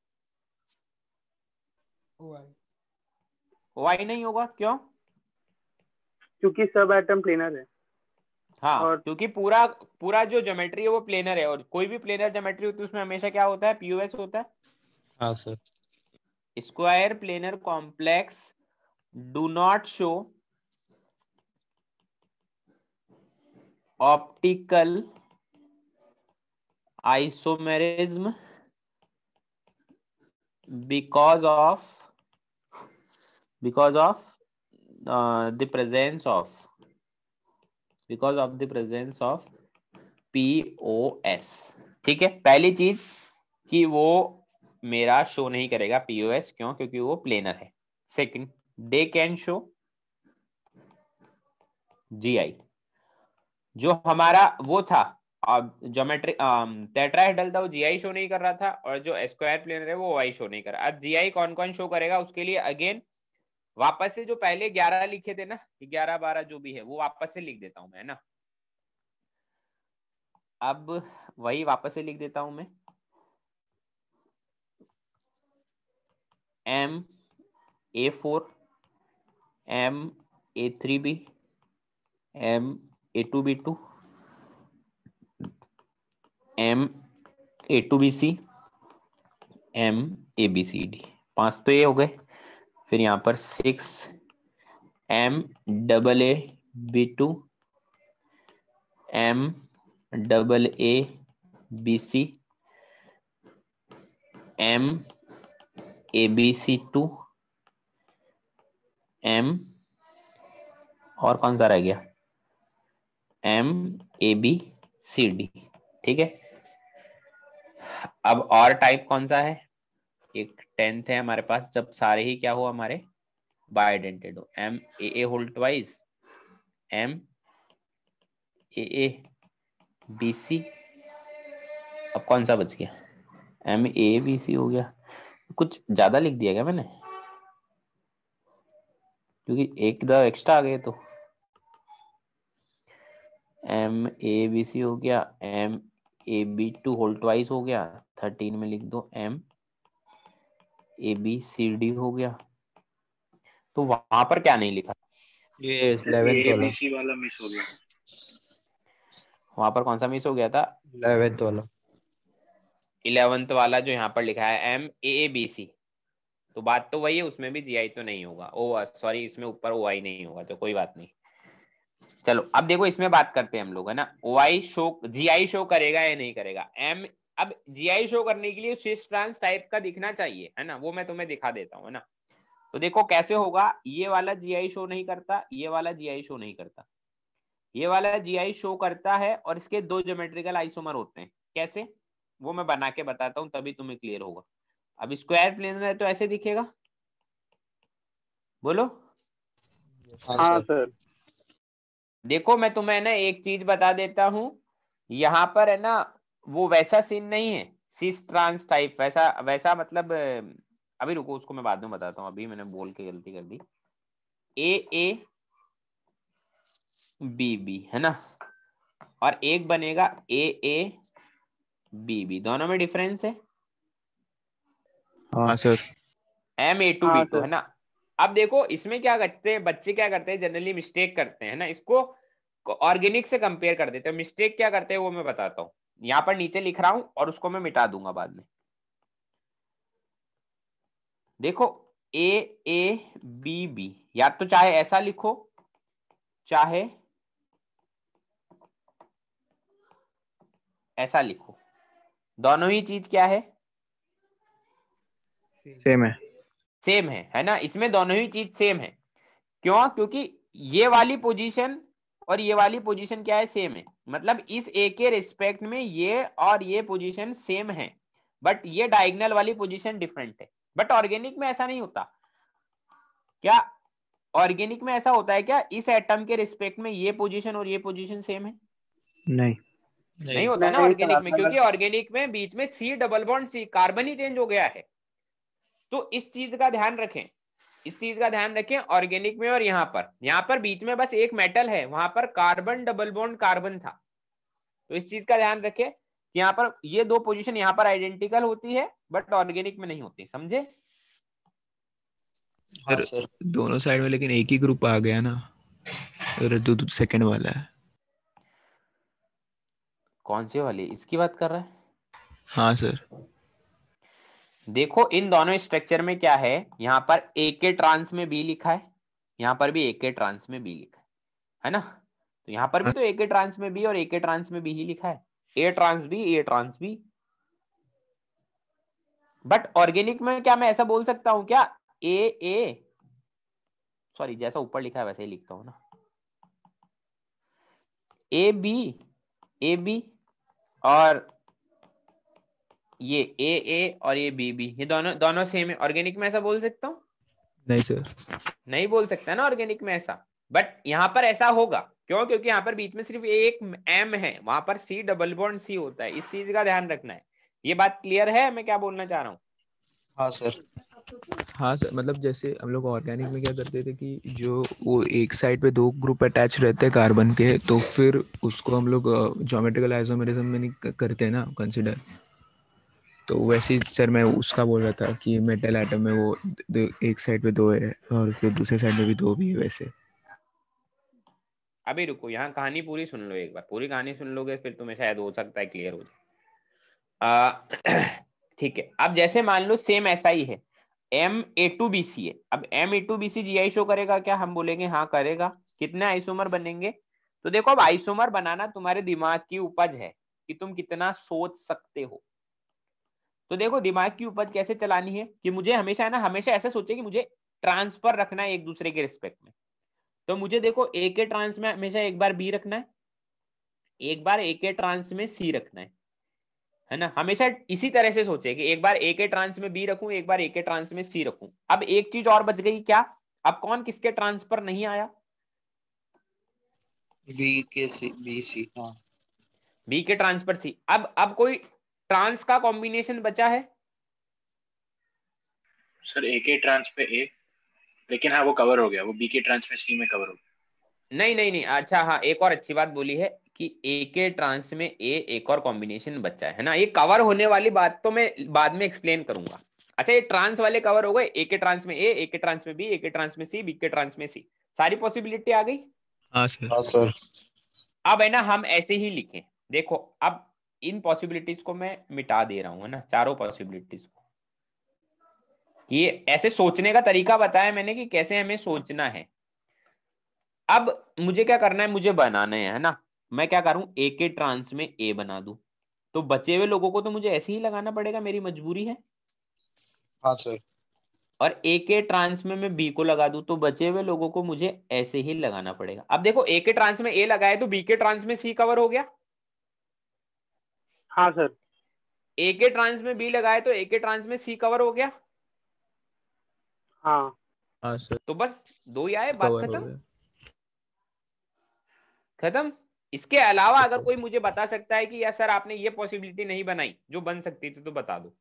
वाई नहीं होगा। क्यों? क्योंकि सब एटम प्लेनर है। हाँ, और क्योंकि पूरा पूरा जो ज्योमेट्री है वो प्लेनर है, और कोई भी प्लेनर ज्योमेट्री होती है उसमें हमेशा क्या होता है? पीओएस होता है। हाँ सर। Square planar complex do not show optical isomerism because of the presence of POS। ठीक है, पहली चीज कि वो मेरा शो नहीं करेगा POS। क्यों? क्योंकि वो प्लेनर है। Second, they can show GI। जो हमारा वो था ज्योमेट्री टेट्राहेड्रल था, वो जीआई शो नहीं कर रहा था, और जो स्क्वायर प्लेनर है वो वाई शो नहीं कर रहा। अब जीआई कौन कौन शो करेगा? उसके लिए अगेन वापस से जो पहले 11 लिखे थे ना, 11 12 जो भी है वो वापस से लिख देता हूं मैं ना। अब वही वापस से लिख देता हूं मैं। MA4, MA3B, MA2B2, MA2BC, MABCD। 5 तो ये हो गए। फिर यहाँ पर 6 MAAB2, MAABC, MABC2, और कौन सा रह गया? MABCD। ठीक है। अब और टाइप कौन सा है? एक 10th है हमारे पास, जब सारे ही क्या हो हमारे बाइडेंटेड हो। MAA whole twice, MAABC। अब कौन सा बच गया? MABC हो गया। कुछ ज्यादा लिख दिया क्या मैंने? क्योंकि एक दो एक्स्ट्रा आ गए। तो MABC हो गया, MAB2 होल ट्वाइस हो गया, 13 में लिख दो MABCD हो गया। तो वहां पर क्या नहीं लिखा? ये 11th वाला। ABC वाला मिस हो गया। वहां पर कौन सा मिस हो गया था? 11th वाला। 11th वाला जो यहाँ पर लिखा है MAABC। तो बात तो वही है, उसमें भी GI तो नहीं होगा। ओ सॉरी, इसमें ऊपर OI नहीं होगा, तो कोई बात नहीं। चलो अब देखो, इसमें बात करते हैं हम लोग, है ना। OI शो, GI शो करेगा या नहीं करेगा? अब GI शो करने के लिए सिस ट्रांस टाइप का दिखना चाहिए, है ना। वो मैं तुम्हें दिखा देता हूँ, है ना। तो देखो कैसे होगा। ये वाला GI शो नहीं करता, ये वाला GI शो नहीं करता, ये वाला GI शो करता है, और इसके 2 ज्योमेट्रिकल आइसोमर होते हैं। कैसे? वो मैं बना के बताता हूँ, तभी तुम्हें क्लियर होगा। अब स्क्वायर प्लेनर है तो ऐसे दिखेगा। बोलो। हाँ सर। देखो मैं तुम्हें ना एक चीज बता देता हूं, यहाँ पर है ना वो वैसा सीन नहीं है सिस ट्रांस टाइप, वैसा मतलब अभी रुको, उसको मैं बाद में बताता हूँ। अभी मैंने बोल के गलती कर दी। AABB है ना, और एक बनेगा AABB। दोनों में डिफरेंस है। हाँ सर। MA2B2 है ना। अब देखो इसमें क्या करते हैं बच्चे, क्या करते हैं जनरली मिस्टेक करते हैं ना, इसको ऑर्गेनिक से कंपेयर कर देते हैं। मिस्टेक क्या करते हैं वो मैं बताता हूँ। यहाँ पर नीचे लिख रहा हूं और उसको मैं मिटा दूंगा बाद में। देखो AABB, या तो चाहे ऐसा लिखो, चाहे ऐसा लिखो, दोनों ही चीज क्या है? सेम है। सेम है ना। इसमें दोनों ही चीज सेम है। क्यों? क्योंकि ये वाली पोजीशन और ये वाली पोजीशन क्या है, सेम है। मतलब इस ए के रिस्पेक्ट में ये और ये पोजीशन सेम है, बट ये डायगोनल वाली पोजीशन डिफरेंट है। बट ऑर्गेनिक में ऐसा नहीं होता क्या? ऑर्गेनिक में ऐसा होता है क्या, इस एटम के रिस्पेक्ट में ये पोजीशन और ये पोजीशन सेम है? नहीं नहीं होता ना नहीं ऑर्गेनिक सर, में, क्योंकि ऑर्गेनिक में बीच में C double bond C, carbon ही चेंज हो गया है। तो इस चीज का ध्यान रखें, इस चीज का ध्यान रखें ऑर्गेनिक में। और यहाँ पर बीच में बस एक मेटल है, वहां पर कार्बन डबल बॉन्ड कार्बन था। तो इस चीज का ध्यान रखें कि यहाँ पर ये दो पोजीशन यहाँ पर आइडेंटिकल होती है, बट ऑर्गेनिक में नहीं होती। समझे? हाँ सर सर। दोनों साइड में लेकिन एक ही ग्रुप आ गया ना, और दो सेकंड वाला है। कौन सी वाली, इसकी बात कर रहा है? हाँ सर। देखो इन दोनों स्ट्रक्चर में क्या है, यहाँ पर ए के ट्रांस में बी लिखा है, यहाँ पर भी ए के ट्रांस में बी लिखा है ना? तो यहाँ पर भी तो ए के ट्रांस में बी और ए के ट्रांस में बी ही लिखा है, A trans B, A trans B. But organic में क्या मैं ऐसा बोल सकता हूं क्या, ए सॉरी जैसा ऊपर लिखा है वैसे ही लिखता हूं ना, ए बी और ये ए और ये बी, ये दोनों सेम है। ऑर्गेनिक में ऐसा बोल सकता हूँ? नहीं सर। नहीं बोल सकता ना ऑर्गेनिक में ऐसा। बट यहाँ पर ऐसा होगा, क्यों? क्योंकि यहाँ पर बीच में सिर्फ एक एम है, वहां पर सी डबल बॉन्ड सी होता है। इस चीज का ध्यान रखना है। ये बात क्लियर है मैं क्या बोलना चाह रहा हूँ? हाँ सर। हाँ सर, मतलब जैसे हम लोग ऑर्गेनिक में क्या करते थे कि जो वो एक साइड पे दो ग्रुप अटैच रहते हैं कार्बन के, तो फिर उसको हम लोग ज्योमेट्रिकल आइसोमेरिज्म में नहीं करते हैं ना कंसिडर। तो वैसे ही सर मैं उसका बोल रहा था कि मेटल एटम में वो एक साइड पे दो है और फिर दूसरे साइड में भी दो भी है वैसे। अभी रुको, यहाँ कहानी पूरी सुन लो एक बार। पूरी कहानी सुन लोगे फिर तुम्हें शायद हो सकता है क्लियर हो जाए। ठीक है, अब जैसे मान लो सेम ऐसा ही है, M A2BC है। अब M A2BC GI शो करेगा क्या? हम बोलेंगे हाँ करेगा। कितने आइसोमर बनेंगे? तो देखो अब आइसोमर बनाना तुम्हारे दिमाग की उपज है कि तुम कितना सोच सकते हो। तो देखो दिमाग की उपज कैसे चलानी है कि मुझे हमेशा है ना, हमेशा ऐसा सोचे कि मुझे ट्रांसफर रखना है एक दूसरे के रिस्पेक्ट में। तो मुझे देखो ए के ट्रांस में हमेशा एक बार बी रखना है, एक बार ए के ट्रांस में सी रखना है ना? हमेशा इसी तरह से सोचे कि एक बार ए के ट्रांस में बी रखूं, एक बार ए के ट्रांस में सी रखूं। अब एक चीज और बच गई क्या? अब कौन किसके ट्रांस पर नहीं आया? B C. हाँ बी के ट्रांस पर सी। अब कोई ट्रांस का कॉम्बिनेशन बचा है? सर ए के ट्रांस पे ए, लेकिन हाँ वो कवर हो गया, वो बी के ट्रांस में सी में कवर हो गया। नहीं, अच्छा हाँ एक और अच्छी बात बोली है कि ए के ट्रांस में ए एक और कॉम्बिनेशन बचा है ना? ये कवर होने वाली बात तो मैं बाद में एक्सप्लेन करूंगा। अच्छा ये ट्रांस वाले कवर हो गए, ए के ट्रांस में ए के ट्रांस में बी, ए के ट्रांस में सी, बी के ट्रांस में सी, सारी पॉसिबिलिटी आ गई। हाँ सर। हाँ सर। अब है ना हम ऐसे ही लिखें, देखो अब इन पॉसिबिलिटीज को मैं मिटा दे रहा हूं है ना, चारों पॉसिबिलिटीज को। ये ऐसे सोचने का तरीका बताया मैंने कि कैसे हमें सोचना है। अब मुझे क्या करना है, मुझे बनाना है ना? मैं क्या करूं, ए के ट्रांस में ए बना दूं, तो बचे हुए लोगों को तो मुझे ऐसे ही लगाना पड़ेगा, मेरी मजबूरी है। हाँ सर। और ए के ट्रांस में मैं बी को लगा दूं, तो बचे हुए लोगों को मुझे ऐसे ही लगाना पड़ेगा। अब देखो ए के ट्रांस में ए लगाए तो बी के ट्रांस में सी कवर हो गया। हाँ सर। ए के ट्रांस में बी लगाए तो ए के ट्रांस में सी कवर हो गया। हाँ हाँ सर। तो बस दो ही आए, बात कवर हो खत्म। गया। खत्म। इसके अलावा Yes, अगर sir. कोई मुझे बता सकता है कि यार सर आपने ये पॉसिबिलिटी नहीं बनाई जो बन सकती थी, तो बता दो।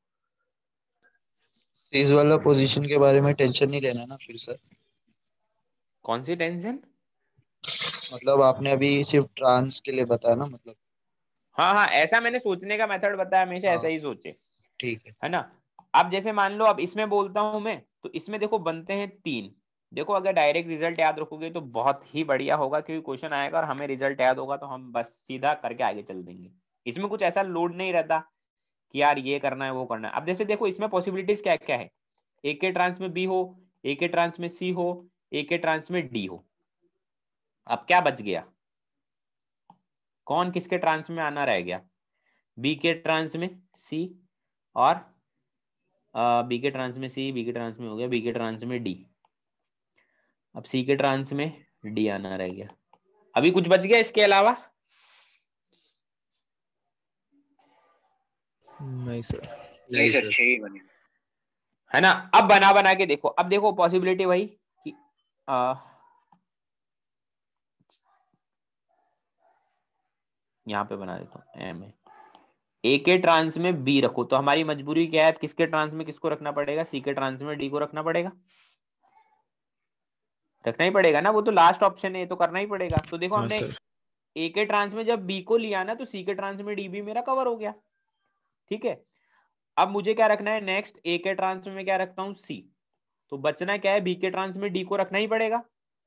इस वाला पोजीशन के बारे में टेंशन नहीं लेना ना फिर सर। कौन सी टेंशन? मतलब आपने अभी सिर्फ ट्रांस के लिए बताया ना, मतलब। हाँ ऐसा मैंने सोचने का मेथड बताया, हमेशा हाँ ऐसा ही सोचे, ठीक है ना? अब जैसे मान लो अब इसमें बोलता हूं मैं, तो इसमें देखो बनते हैं 3। देखो अगर डायरेक्ट रिजल्ट याद रखोगे तो बहुत ही बढ़िया होगा, क्योंकि क्वेश्चन आएगा और हमें रिजल्ट याद होगा तो हम बस सीधा करके आगे चल देंगे। इसमें कुछ ऐसा लोड नहीं रहता कि यार ये करना है वो करना है। अब जैसे देखो इसमें पॉसिबिलिटीज क्या क्या है, ए के ट्रांस में बी हो, ए के ट्रांस में सी हो, ए के ट्रांस में डी हो। अब क्या बच गया, कौन किसके ट्रांस में आना रह गया? बी के ट्रांस में सी, और बी के ट्रांस में सी, बी के ट्रांस में हो गया, बी के ट्रांस में डी। अब सी के ट्रांस में डी आना रह गया। अभी कुछ बच गया इसके अलावा? नहीं सर। नहीं सर, 6 ही बने। है ना? अब बना बना के देखो, अब देखो पॉसिबिलिटी वही कि यहाँ पे बना देता हूँ एम है, ए के ट्रांस में बी रखो, तो हमारी मजबूरी क्या है? किसके ट्रांस में किसको रखना पड़ेगा? सी के ट्रांस में डी को रखना पड़ेगा, रखना ही पड़ेगा ना, वो तो लास्ट ऑप्शन है, तो करना ही पड़ेगा। तो देखो हाँ हमने सर। ए के ट्रांस में जब बी को लिया ना, तो सी के ट्रांस में डी भी मेरा कवर हो गया। ठीक है, अब मुझे क्या रखना है नेक्स्ट? ए के ट्रांस में क्या रखता हूँ? सी। तो बचना क्या है? बी के ट्रांस में डी को रखना ही पड़ेगा।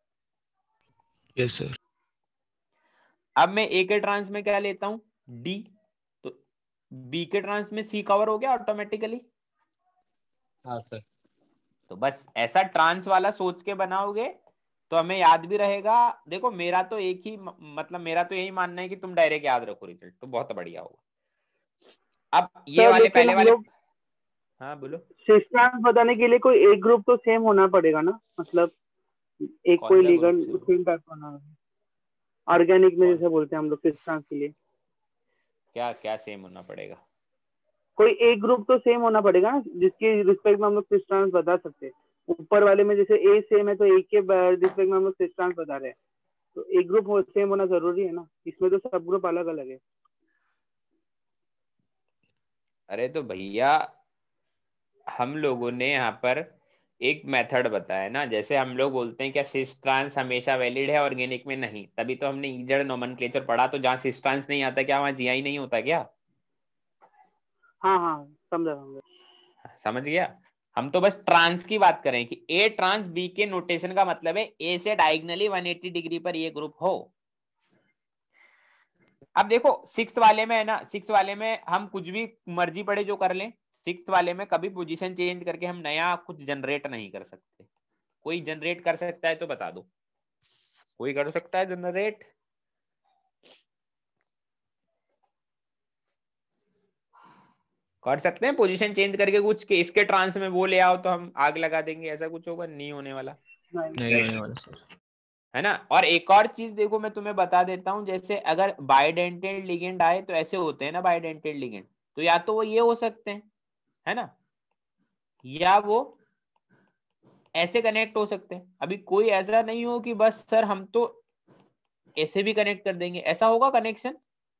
Yes sir. अब मैं ए के ट्रांस में क्या लेता हूं? डी। तो बी के ट्रांस में सी कवर हो गया ऑटोमेटिकली। हाँ सर। तो बस ऐसा ट्रांस वाला सोच के बनाओगे तो हमें याद भी रहेगा। देखो मेरा तो एक ही मतलब मेरा तो यही मानना है कि तुम डायरेक्ट याद रखो रिजल्ट, तो बहुत बढ़िया होगा। अब ये सर वाले लेकिन पहले हम वाले, लोग हाँ बोलो। सिस्टम बताने के लिए कोई एक ग्रुप तो सेम होना पड़ेगा ना, मतलब एक कौन कोई सा ग्रुप लिगेंड से? सेम टाइप का होना। ऑर्गेनिक में कौन जैसे बोलते हैं हम लोग सिस्टम के लिए, क्या क्या सेम होना पड़ेगा? कोई एक ग्रुप तो सेम होना पड़ेगा ना, जिसके रिस्पेक्ट में हम लोग सिस्टम बता सकते हैं। ऊपर वाले में जैसे ए सेम है, तो ए के रिस्पेक्ट में हम लोग सिस्टम बता रहे हैं, तो एक ग्रुप सेम होना जरूरी है ना, इसमें तो सब ग्रुप अलग अलग है। अरे तो भैया हम लोगों ने यहाँ पर एक मेथड बताया ना, जैसे हम लोग बोलते हैं क्या सिस ट्रांस हमेशा वैलिड है, ऑर्गेनिक में नहीं, तभी तो हमने ईजड नोमेनक्लेचर पढ़ा। तो जहाँ सिस ट्रांस नहीं आता क्या वहाँ जीआई नहीं होता क्या? हाँ हाँ, समझा समझा। समझ गया? हम तो बस ट्रांस की बात करें कि ए ट्रांस बी के नोटेशन का मतलब है ए से डायगनली 180 डिग्री पर ये ग्रुप हो। अब देखो सिक्स वाले में है ना, सिक्स वाले में हम कुछ भी मर्जी पड़े जो कर लें, सिक्स वाले में कभी पोजीशन चेंज करके हम नया कुछ जनरेट नहीं कर सकते। कोई जनरेट कर सकता है तो बता दो, कोई कर सकता है जनरेट? कर सकते हैं पोजीशन चेंज करके कुछ कि इसके ट्रांस में वो ले आओ तो हम आग लगा देंगे, ऐसा कुछ होगा? नहीं होने वाला, नहीं होने वाला सर। है ना? और एक और चीज देखो मैं तुम्हें बता देता हूं, जैसे अगर बाइडेंटेड लिगेंड आए तो ऐसे होते हैं ना बाइडेंटेड लिगेंड, तो या तो वो ये हो सकते हैं, है ना, या वो ऐसे कनेक्ट हो सकते हैं। अभी कोई ऐसा नहीं हो कि बस सर हम तो ऐसे भी कनेक्ट कर देंगे, ऐसा होगा कनेक्शन?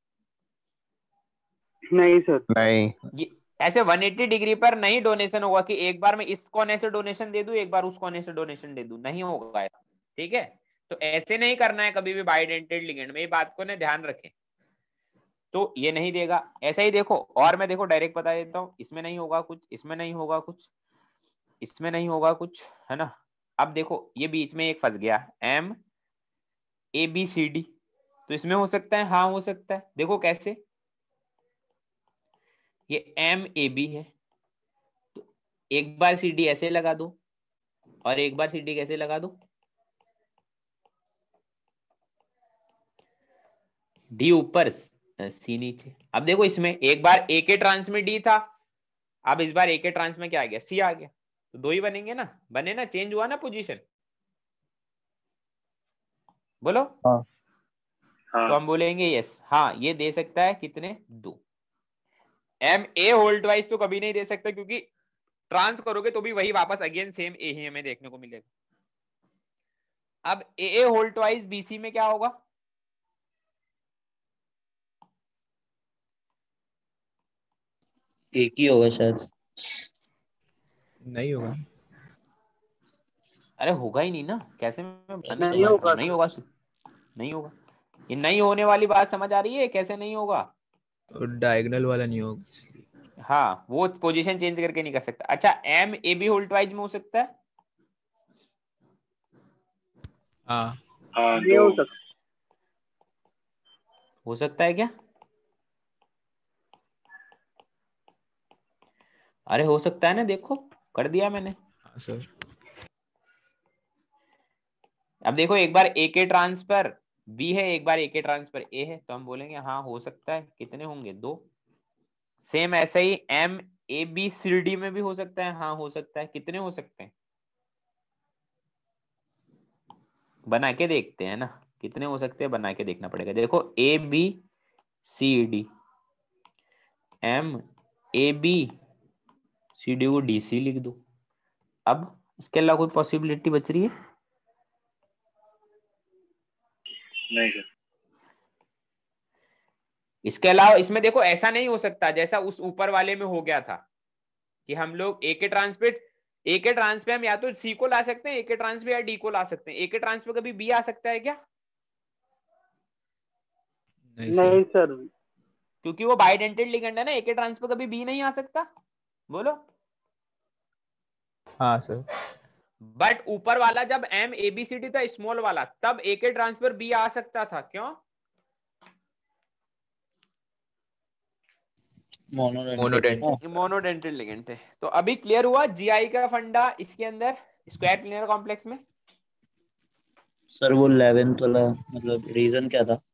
नहीं सर। नहीं। ये ऐसे 180 डिग्री पर नहीं डोनेशन होगा कि एक बार मैं इस कोने से डोनेशन दे दूं, एक बार उस कोने से डोनेशन दे दूं, नहीं होगा ऐसा। ठीक है, तो ऐसे नहीं करना है कभी भी बाइडेंटेड लिगेंड में, ये बात को ना ध्यान रखें। तो ये नहीं देगा। ऐसा ही देखो, और मैं देखो डायरेक्ट बता देता हूँ, इसमें नहीं होगा कुछ, इसमें नहीं होगा कुछ, इसमें नहीं होगा कुछ, है ना? अब देखो ये बीच में एक फंस गया M A B C D, तो इसमें हो सकता है, हाँ हो सकता है। देखो कैसे, ये एम ए बी है, तो एक बार सी डी ऐसे लगा दो और एक बार सी डी कैसे लगा दो, डी ऊपर सी नीचे। अब देखो इसमें एक बार ए के ट्रांस में डी था, अब इस बार ए के ट्रांस में क्या आ गया? सी आ गया, तो दो ही बनेंगे ना, बने ना, चेंज हुआ ना पोजीशन, बोलो। हाँ। तो हम बोलेंगे यस, हाँ ये दे सकता है कितने? दो। एम ए होल्ड वाइज तो कभी नहीं दे सकता, क्योंकि ट्रांस करोगे तो भी वही वापस अगेन सेम ए ही हमें देखने को मिलेगा। अब ए होल्ड वाइज बीसी में क्या होगा? एक ही होगा शायद। नहीं होगा। अरे होगा ही नहीं ना, कैसे मैं बताने नहीं वाला होगा हूँ? नहीं होगा, नहीं होगा। ये नहीं होने वाली बात समझ आ रही है? कैसे नहीं होगा? डायगोनल वाला नहीं होगा इसलिए। हाँ वो पोजीशन चेंज करके नहीं कर सकता। अच्छा M A B whole twice में हो सकता है? हाँ। हाँ, ये हो सकता हो सकता है क्या? अरे हो सकता है ना, देखो कर दिया मैंने। हाँ सर। अब देखो एक बार ए के ट्रांसफर बी है, एक बार ए के ट्रांसफर ए है, तो हम बोलेंगे हाँ हो सकता है। कितने होंगे? दो। सेम ऐसा ही M A B C D में भी हो सकता है, हाँ हो सकता है। कितने हो सकते हैं? बना के देखते हैं ना। कितने हो सकते हैं बना के देखना पड़ेगा। देखो A B C D, M A B C D को डी सी लिख दो। अब इसके अलावा कोई पॉसिबिलिटी बच रही है? नहीं सर। इसके अलावा इसमें देखो ऐसा नहीं हो सकता जैसा उस ऊपर वाले में हो गया था कि हम लोग ए के ट्रांस पे हम या तो सी को ला सकते हैं, ए के ट्रांस पे या डी को ला सकते हैं। ए के ट्रांस पे कभी बी आ सकता है क्या? नहीं सर, क्योंकि वो बाइडेंटेड लिगेंड है ना, ए के ट्रांस पे कभी बी नहीं आ सकता। बोलो। हाँ सर। बट ऊपर वाला जब M A B C D था स्मॉल वाला, तब ए के ट्रांसफर बी आ सकता था। क्यों? मोनोडेंटेड लिगेंड थे। तो अभी क्लियर हुआ जीआई का फंडा इसके अंदर स्क्वायर प्लेनर कॉम्प्लेक्स में। सर वो 11th वाला मतलब रीजन क्या था?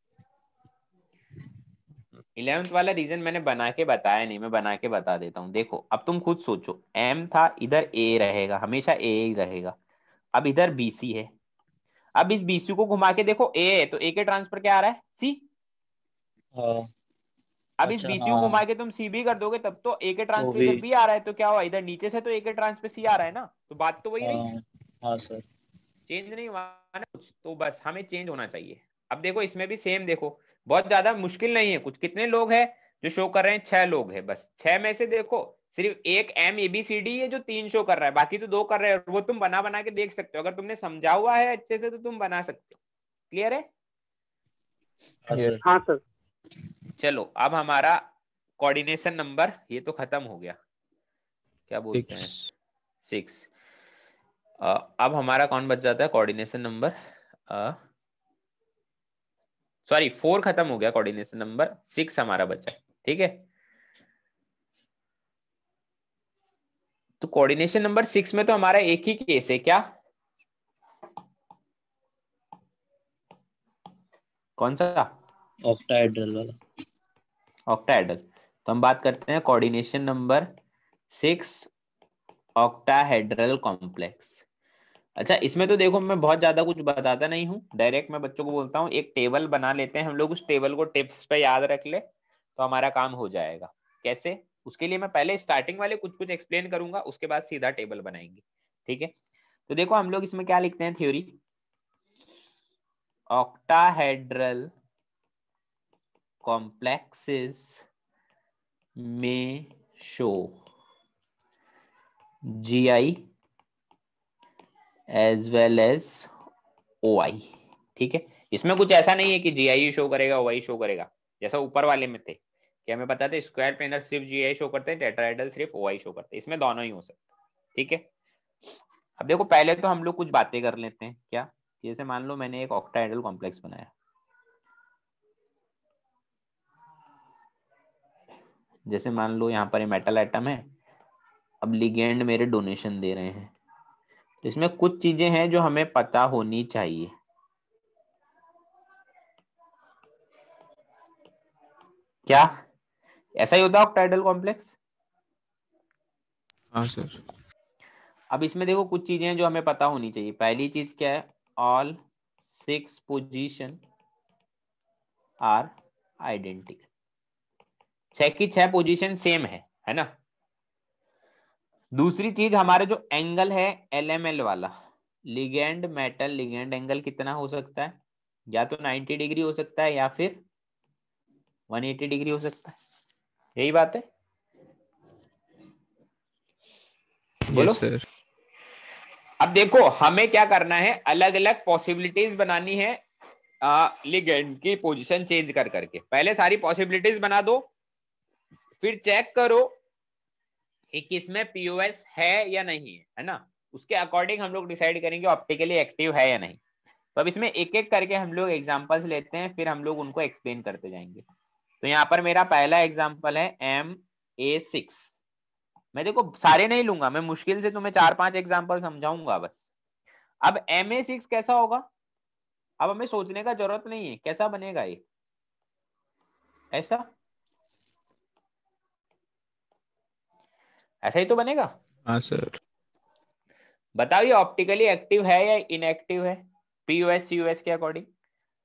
11th वाला रीजन मैंने बना के बताया नहीं, मैं बना के बता देता हूँ। देखो अब तुम खुद सोचो, एम था, इधर ए रहेगा, हमेशा ए ही रहेगा। अब इधर बीसी है, अब इस बीसी को घुमा के देखो ए है, तो ए के ट्रांसफर क्या आ रहा है? सी। हाँ। अब इस बीसी को घुमा के तुम सी भी कर दोगे तब तो ए के ट्रांसफर इधर बी आ रहा है, तो क्या हुआ? इधर नीचे से तो ए के ट्रांसफर सी आ रहा है ना, तो बात तो वही रही। हाँ सर। चेंज नहीं हुआ ना कुछ, तो बस हमें चेंज होना चाहिए। अब देखो इसमें भी सेम, देखो बहुत ज्यादा मुश्किल नहीं है कुछ। कितने लोग हैं जो शो कर रहे हैं? 6 लोग हैं बस। 6 में से देखो सिर्फ एक M A B C D है जो 3 शो कर रहा है, बाकी तो 2 कर रहे हैं। वो तुम बना बना के देख सकते हो, अगर तुमने समझा हुआ है अच्छे से तो तुम बना सकते हो। क्लियर है? हाँ सर। चलो अब हमारा कोऑर्डिनेशन नंबर ये तो खत्म हो गया, क्या बोलते हैं? 6। अब हमारा कौन बच जाता है? कोऑर्डिनेशन नंबर सॉरी 4 खत्म हो गया, कोऑर्डिनेशन नंबर 6 हमारा बचा है। ठीक है, तो कोऑर्डिनेशन नंबर 6 में तो हमारा एक ही केस है। क्या? कौन सा? ऑक्टाहेड्रल वाला। ऑक्टाहेड्रल। तो हम बात करते हैं कोऑर्डिनेशन नंबर 6 ऑक्टाहेड्रल कॉम्प्लेक्स। अच्छा, इसमें तो देखो मैं बहुत ज्यादा कुछ बताता नहीं हूँ, डायरेक्ट मैं बच्चों को बोलता हूँ एक टेबल बना लेते हैं हम लोग, उस टेबल को टिप्स पे याद रख ले तो हमारा काम हो जाएगा। कैसे? उसके लिए मैं पहले स्टार्टिंग वाले कुछ एक्सप्लेन करूंगा, उसके बाद सीधा टेबल बनाएंगे। ठीक है, तो देखो हम लोग इसमें क्या लिखते हैं थ्योरी। ऑक्टाहेड्रल कॉम्प्लेक्सेस में show GI as well as OI। ठीक है, इसमें कुछ ऐसा नहीं है कि GI शो करेगा OI शो करेगा, जैसा ऊपर वाले में थे कि हमें पता था स्क्वायर प्लेनर सिर्फ GI शो करते हैं, टेट्राहेड्रल सिर्फ OI शो करते हैं। इसमें दोनों ही हो सकते हैं। ठीक है, अब देखो पहले तो हम लोग कुछ बातें कर लेते हैं। क्या? जैसे मान लो मैंने एक ऑक्टाहेड्रल कॉम्प्लेक्स बनाया, जैसे मान लो यहाँ पर मेटल एटम है, अब लिगेंड मेरे डोनेशन दे रहे हैं, तो इसमें कुछ चीजें हैं जो हमें पता होनी चाहिए। क्या ऐसा ही होता है ऑक्टाहेड्रल कॉम्प्लेक्स? हाँ सर। अब इसमें देखो कुछ चीजें हैं जो हमें पता होनी चाहिए। पहली चीज क्या है? All 6 position are identical. 6 की 6 पोजीशन सेम है ना। दूसरी चीज, हमारे जो एंगल है LML वाला, लिगेंड मेटल लिगेंड एंगल कितना हो सकता है? या तो 90 डिग्री हो सकता है या फिर 180 डिग्री हो सकता है। यही बात है, बोलो। सर। अब देखो हमें क्या करना है, अलग अलग पॉसिबिलिटीज बनानी है लिगेंड की पोजीशन चेंज कर करके। पहले सारी पॉसिबिलिटीज बना दो, फिर चेक करो कि किसमें POS है या नहीं है ना। उसके अकॉर्डिंग हम लोग डिसाइड करेंगे ऑप्टिकली एक्टिव है या नहीं। तो अब इसमें एक एक करके हम लोग एग्जांपल्स लेते हैं, फिर हम लोग उनको एक्सप्लेन करते जाएंगे। तो यहाँ पर मेरा पहला एग्जांपल है MA6। मैं देखो सारे नहीं लूंगा, मैं मुश्किल से तुम्हें 4-5 एग्जांपल समझाऊंगा बस। अब MA6 कैसा होगा? अब हमें सोचने का जरूरत नहीं है कैसा बनेगा ये। ऐसा ऐसा ही तो बनेगा। हाँ सर। बताओ ये ऑप्टिकली एक्टिव है या इनएक्टिव है POS COS के अकॉर्डिंग?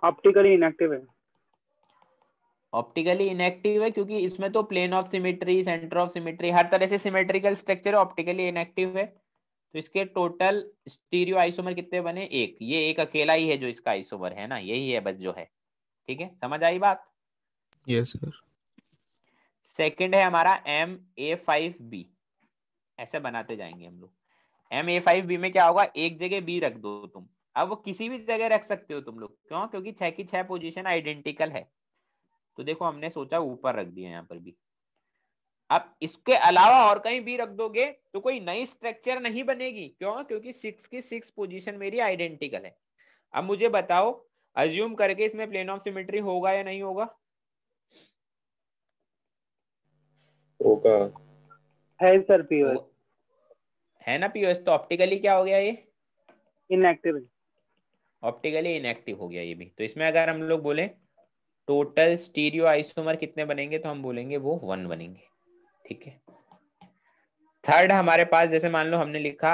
ऑप्टिकली इनएक्टिव है। ऑप्टिकली इनएक्टिव है क्योंकि इसमें तो plane of symmetry, centre of symmetry, हर तरह से सिमेट्रिकल स्ट्रक्चर ऑप्टिकली इनएक्टिव है। तो इसके टोटल स्टीरियो आइसोमर कितने बने? एक। ये एक अकेला ही है जो इसका आइसोमर है ना, यही है बस जो है। ठीक है, समझ आई बात? Yes sir. सेकंड है हमारा MA5B। ऐसे बनाते जाएंगे हम लोग। MA5B में क्या होगा, एक जगह B रख दो तुम। अब वो किसी भी जगह रख सकते हो तुम लोग, क्यों? क्योंकि 6 की 6 पोजीशन आइडेंटिकल है। तो देखो हमने सोचा ऊपर रख दिया यहाँ पर भी। अब इसके अलावा और कहीं भी रख दोगे तो कोई नई स्ट्रक्चर नहीं बनेगी। क्यों? क्योंकि 6 की 6 पोजीशन मेरी आइडेंटिकल है। अब मुझे बताओ, अज्यूम करके इसमें प्लेन ऑफ सिमेट्री होगा या नहीं होगा? होगा। है सर पीओएस। है ना पीओएस। तो ऑप्टिकली क्या हो गया? ये इनएक्टिव है। ऑप्टिकली इनएक्टिव हो गया ये भी। तो इसमें अगर हम लोग बोले टोटल स्टीरियो आइसोमर कितने बनेंगे, तो हम बोलेंगे वो 1 बनेंगे। ठीक है। थर्ड हमारे पास, जैसे मान लो हमने लिखा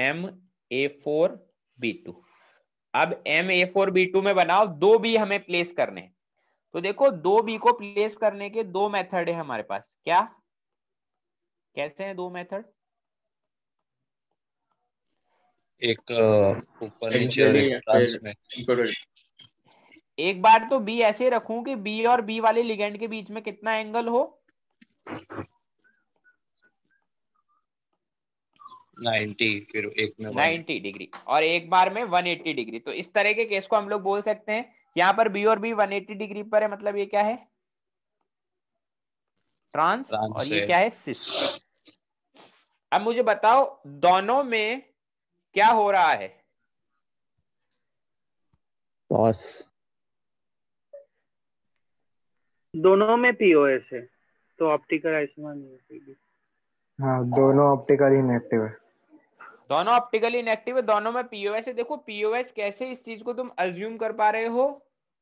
MA4B2। अब MA4B2 में बनाओ, 2B हमें प्लेस करने हैं। तो देखो 2B को प्लेस करने के 2 मेथड है हमारे पास। क्या कैसे हैं 2 मेथड? एक ऊपर नीचे और एक्सियली एक या ट्रांस फिर में। इक्वेटोरियल। एक बार तो B ऐसे रखूं कि B और B वाले लिगेंड के बीच में कितना एंगल हो? 90, फिर एक में 90 डिग्री और एक बार में 180 डिग्री। तो इस तरह के केस को हम लोग बोल सकते हैं। यहाँ पर B और B 180 डिग्री पर है, मतलब ये क्या है? ट्रांस। और ये क्या है? सिस। अब मुझे बताओ दोनों में क्या हो रहा है? टॉस। दोनों में पीओएस है तो ऑप्टिकल आइसोमर नहीं है। हाँ, दोनों ऑप्टिकली इनएक्टिव है। दोनों ऑप्टिकली इनएक्टिव है, दोनों में पीओएस है। देखो पीओएस कैसे, इस चीज को तुम अज्यूम कर पा रहे हो?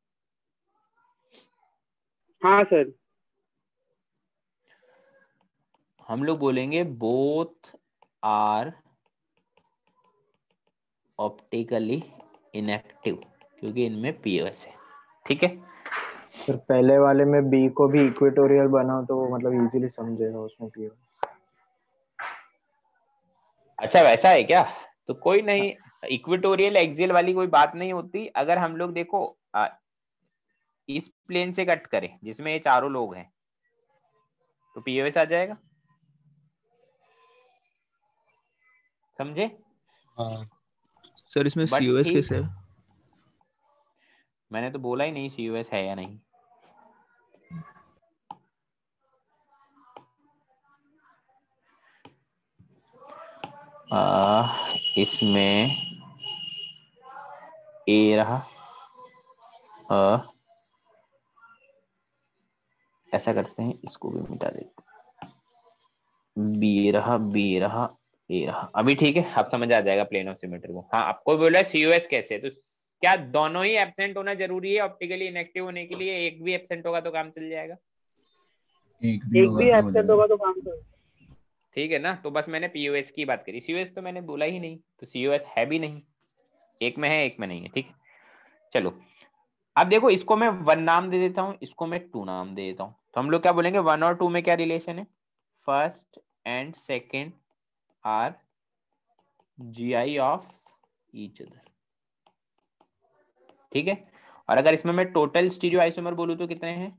हाँ सर। हम लोग बोलेंगे बोथ आर ऑप्टिकली इनएक्टिव क्योंकि इनमें पीओएस है। ठीक है। फिर पहले वाले में बी को भी इक्वेटोरियल बनाओ तो वो मतलब इजीली समझेगा उसमें पीओएस। अच्छा वैसा है क्या? तो कोई नहीं, इक्वेटोरियल एक्सियल वाली कोई बात नहीं होती। अगर हम लोग देखो इस प्लेन से कट करें जिसमें ये चारों लोग हैं तो पीओएस आ जाएगा। समझे? हाँ सर इसमें बट सीओएस ठीक, कैसे है? मैंने तो बोला ही नहीं सीओएस है या नहीं। इसमें ए रहा, ऐसा करते हैं इसको भी मिटा देते हैं। बी रहा, बी रहा, ए रहा। अभी ठीक है, अब समझ आ जाएगा प्लेन ऑफ सिमेट्री को। हाँ, आपको बोला सीओएस कैसे है, तो क्या दोनों ही एब्सेंट होना जरूरी है ऑप्टिकली इनएक्टिव होने के लिए? एक भी एब्सेंट होगा तो काम चल जाएगा? एक भी एक होगा भी तो हो एब्सेंट जाएगा। होगा तो काम करेगा। ठीक है ना। तो बस मैंने पीओएस की बात करी, सीओएस तो मैंने बोला ही नहीं, तो सीओएस है भी नहीं। एक में है, एक में नहीं है। ठीक है, चलो अब देखो इसको मैं 1 नाम दे देता हूं, इसको मैं 2 नाम दे देता हूं। तो हम लोग क्या बोलेंगे, 1 और 2 में क्या रिलेशन है? First and second are GI of each other. ठीक है। और अगर इसमें मैं टोटल स्टीरियो आइसोमर बोलूं तो कितने हैं?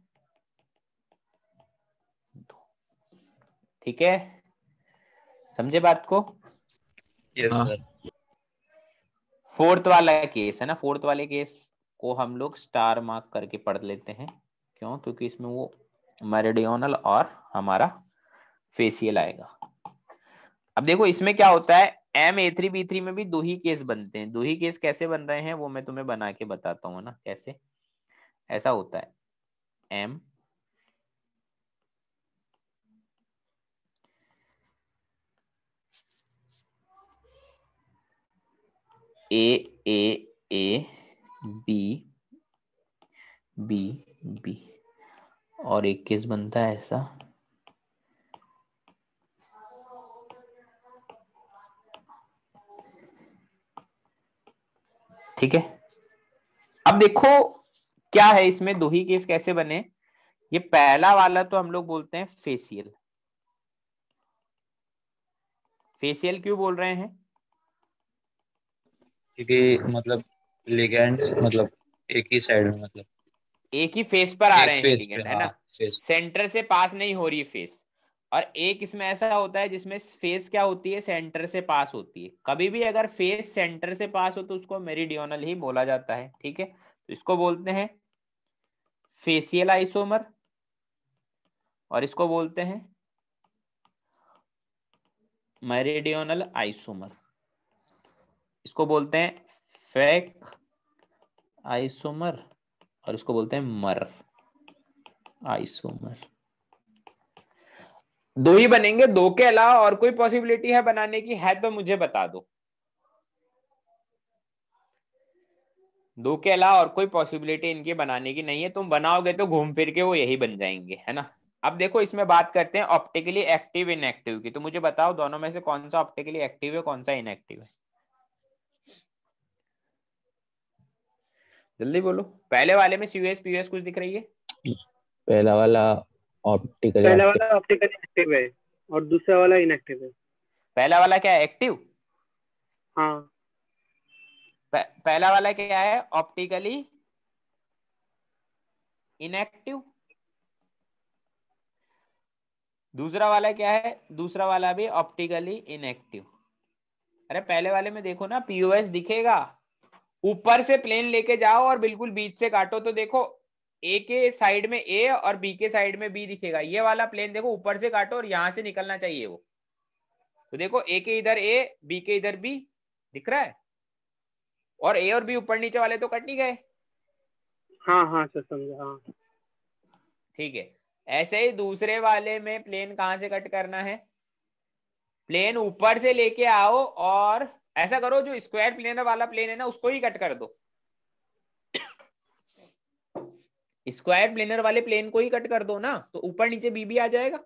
2। ठीक है, समझे बात को? यस हाँ। सर। फोर्थ वाला केस है ना, फोर्थ वाले केस को हम लोग स्टार मार्क करके पढ़ लेते हैं। क्यों? क्योंकि इसमें वो मेरिडियोनल और हमारा फेसियल आएगा। अब देखो इसमें क्या होता है, MA3B3 में भी 2 ही केस बनते हैं। 2 ही केस कैसे बन रहे हैं वो मैं तुम्हें बना के बताता हूँ ना कैसे। ऐसा होता है M A B B और एक केस बनता है ऐसा ठीक है। अब देखो क्या है इसमें दो ही केस कैसे बने? ये पहला वाला तो हम लोग बोलते हैं फेसियल। फेसियल क्यों बोल रहे हैं? क्योंकि मतलब लिगेंड मतलब एक ही साइड में, मतलब एक ही फेस पर आ एक रहे हैं फेस पे, लिगेंड, है हाँ ना, फेस। सेंटर से पास नहीं हो रही फेस। और एक इसमें ऐसा होता है जिसमें फेस क्या होती है, सेंटर से पास होती है। कभी भी अगर फेस सेंटर से पास हो तो उसको मेरिडियोनल ही बोला जाता है, ठीक है। तो इसको बोलते हैं फेसियल आइसोमर और इसको बोलते हैं मेरिडियोनल आइसोमर। इसको बोलते हैं फेक आइसोमर और इसको बोलते हैं मर आइसोमर। दो ही बनेंगे, दो के अलावा और कोई पॉसिबिलिटी है बनाने की? है तो मुझे बता दो। दो के अलावा और कोई पॉसिबिलिटी इनके बनाने की नहीं है। तुम बनाओगे तो घूम फिर के वो यही बन जाएंगे, है ना। अब देखो इसमें बात करते हैं ऑप्टिकली एक्टिव इनएक्टिव की। तो मुझे बताओ दोनों में से कौन सा ऑप्टिकली एक्टिव है, कौन सा इनएक्टिव है? जल्दी बोलो। पहले वाले में सीयूएस पीयूएस कुछ दिख रही है? पहला वाला ऑप्टिकली पहला एक्टिव। वाला ऑप्टिकली एक्टिव है और दूसरा वाला इनएक्टिव है। पहला वाला क्या है, एक्टिव? हाँ। पहला वाला क्या है, ऑप्टिकली इनएक्टिव। दूसरा वाला क्या है, दूसरा वाला भी ऑप्टिकली इनएक्टिव। अरे पहले वाले में देखो ना, पीओएस दिखेगा। ऊपर से प्लेन लेके जाओ और बिल्कुल बीच से काटो तो देखो ए के साइड में ए और बी के साइड में बी दिखेगा। ये वाला प्लेन देखो ऊपर से काटो और यहां से निकलना चाहिए वो। तो देखो ए के इधर ए, बी के इधर बी दिख रहा है, और ए और बी ऊपर नीचे वाले तो कट नहीं गए। हाँ हाँ सर समझा, हाँ। ठीक है। ऐसे ही दूसरे वाले में प्लेन कहां से कट करना है, प्लेन ऊपर से लेके आओ और ऐसा करो जो स्क्वायर प्लेनर वाला प्लेन है ना उसको ही कट कर दो। स्क्वायर प्लेनर वाले प्लेन को ही कट कर दो ना, तो ऊपर नीचे बी भी आ जाएगा।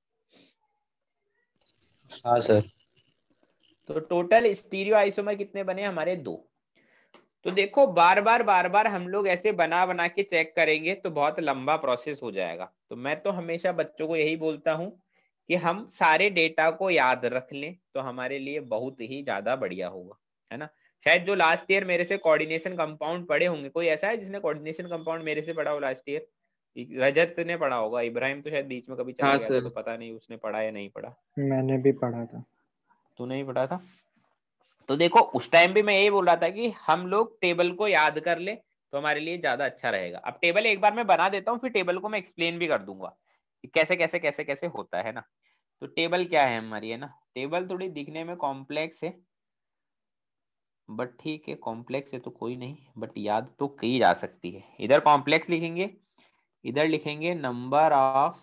हाँ सर। तो टोटल स्टीरियो आइसोमर कितने बने हमारे, 2। तो देखो बार बार हम लोग ऐसे बना बना के चेक करेंगे तो बहुत लंबा प्रोसेस हो जाएगा। तो मैं तो हमेशा बच्चों को यही बोलता हूं कि हम सारे डेटा को याद रख लें तो हमारे लिए बहुत ही ज्यादा बढ़िया होगा, है ना। शायद जो लास्ट ईयर मेरे से कोऑर्डिनेशन कंपाउंड पढ़े होंगे, कोई ऐसा है जिसने कोऑर्डिनेशन कंपाउंड मेरे से पढ़ा हो लास्ट ईयर? रजत ने पढ़ा होगा, इब्राहिम तो शायद बीच में कभी चला हाँ गया था सर। तो पता नहीं उसने पढ़ा या नहीं पढ़ा। मैंने भी पढ़ा था। तूने ही पढ़ा था? तो देखो उस टाइम भी मैं यही बोल रहा था कि हम लोग टेबल को याद कर ले तो हमारे लिए ज्यादा अच्छा रहेगा। अब टेबल एक बार मैं बना देता हूँ, फिर टेबल को मैं एक्सप्लेन भी कर दूंगा कि कैसे कैसे कैसे कैसे होता है ना। तो टेबल क्या है हमारी, है ना, टेबल थोड़ी दिखने में कॉम्प्लेक्स है, बट ठीक है, कॉम्प्लेक्स है तो कोई नहीं, बट याद तो की जा सकती है। इधर कॉम्प्लेक्स लिखेंगे, इधर लिखेंगे नंबर ऑफ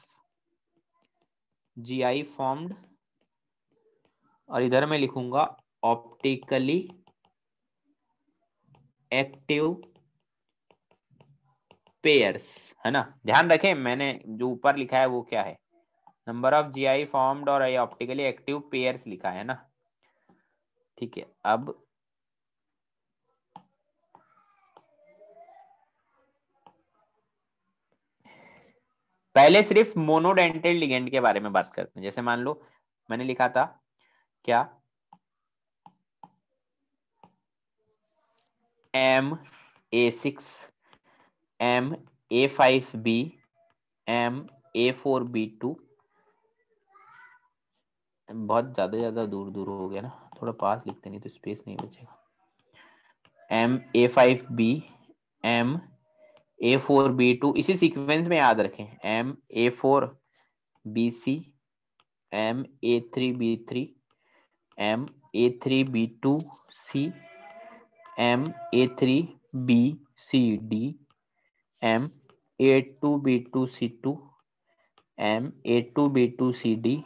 जीआई फॉर्म्ड, और इधर मैं लिखूंगा ऑप्टिकली एक्टिव पेयर्स, है ना। ध्यान रखें मैंने जो ऊपर लिखा है वो क्या है, नंबर ऑफ जीआई फॉर्म्ड और ऑप्टिकली एक्टिव पेयर्स लिखा है ना। ठीक है। अब पहले सिर्फ मोनोडेंटेड लिगेंड के बारे में बात करते हैं। जैसे मान लो मैंने लिखा था क्या, MA6 MA5B MA4B2, बहुत ज्यादा दूर दूर हो गया ना, थोड़ा पास लिखते नहीं तो स्पेस नहीं बचेगा। MA5B MA4B2, इसी सीक्वेंस में याद रखें। MA4BC MA3B3 MA3B2C MA3BCD MA2B2C2 MA2B2CD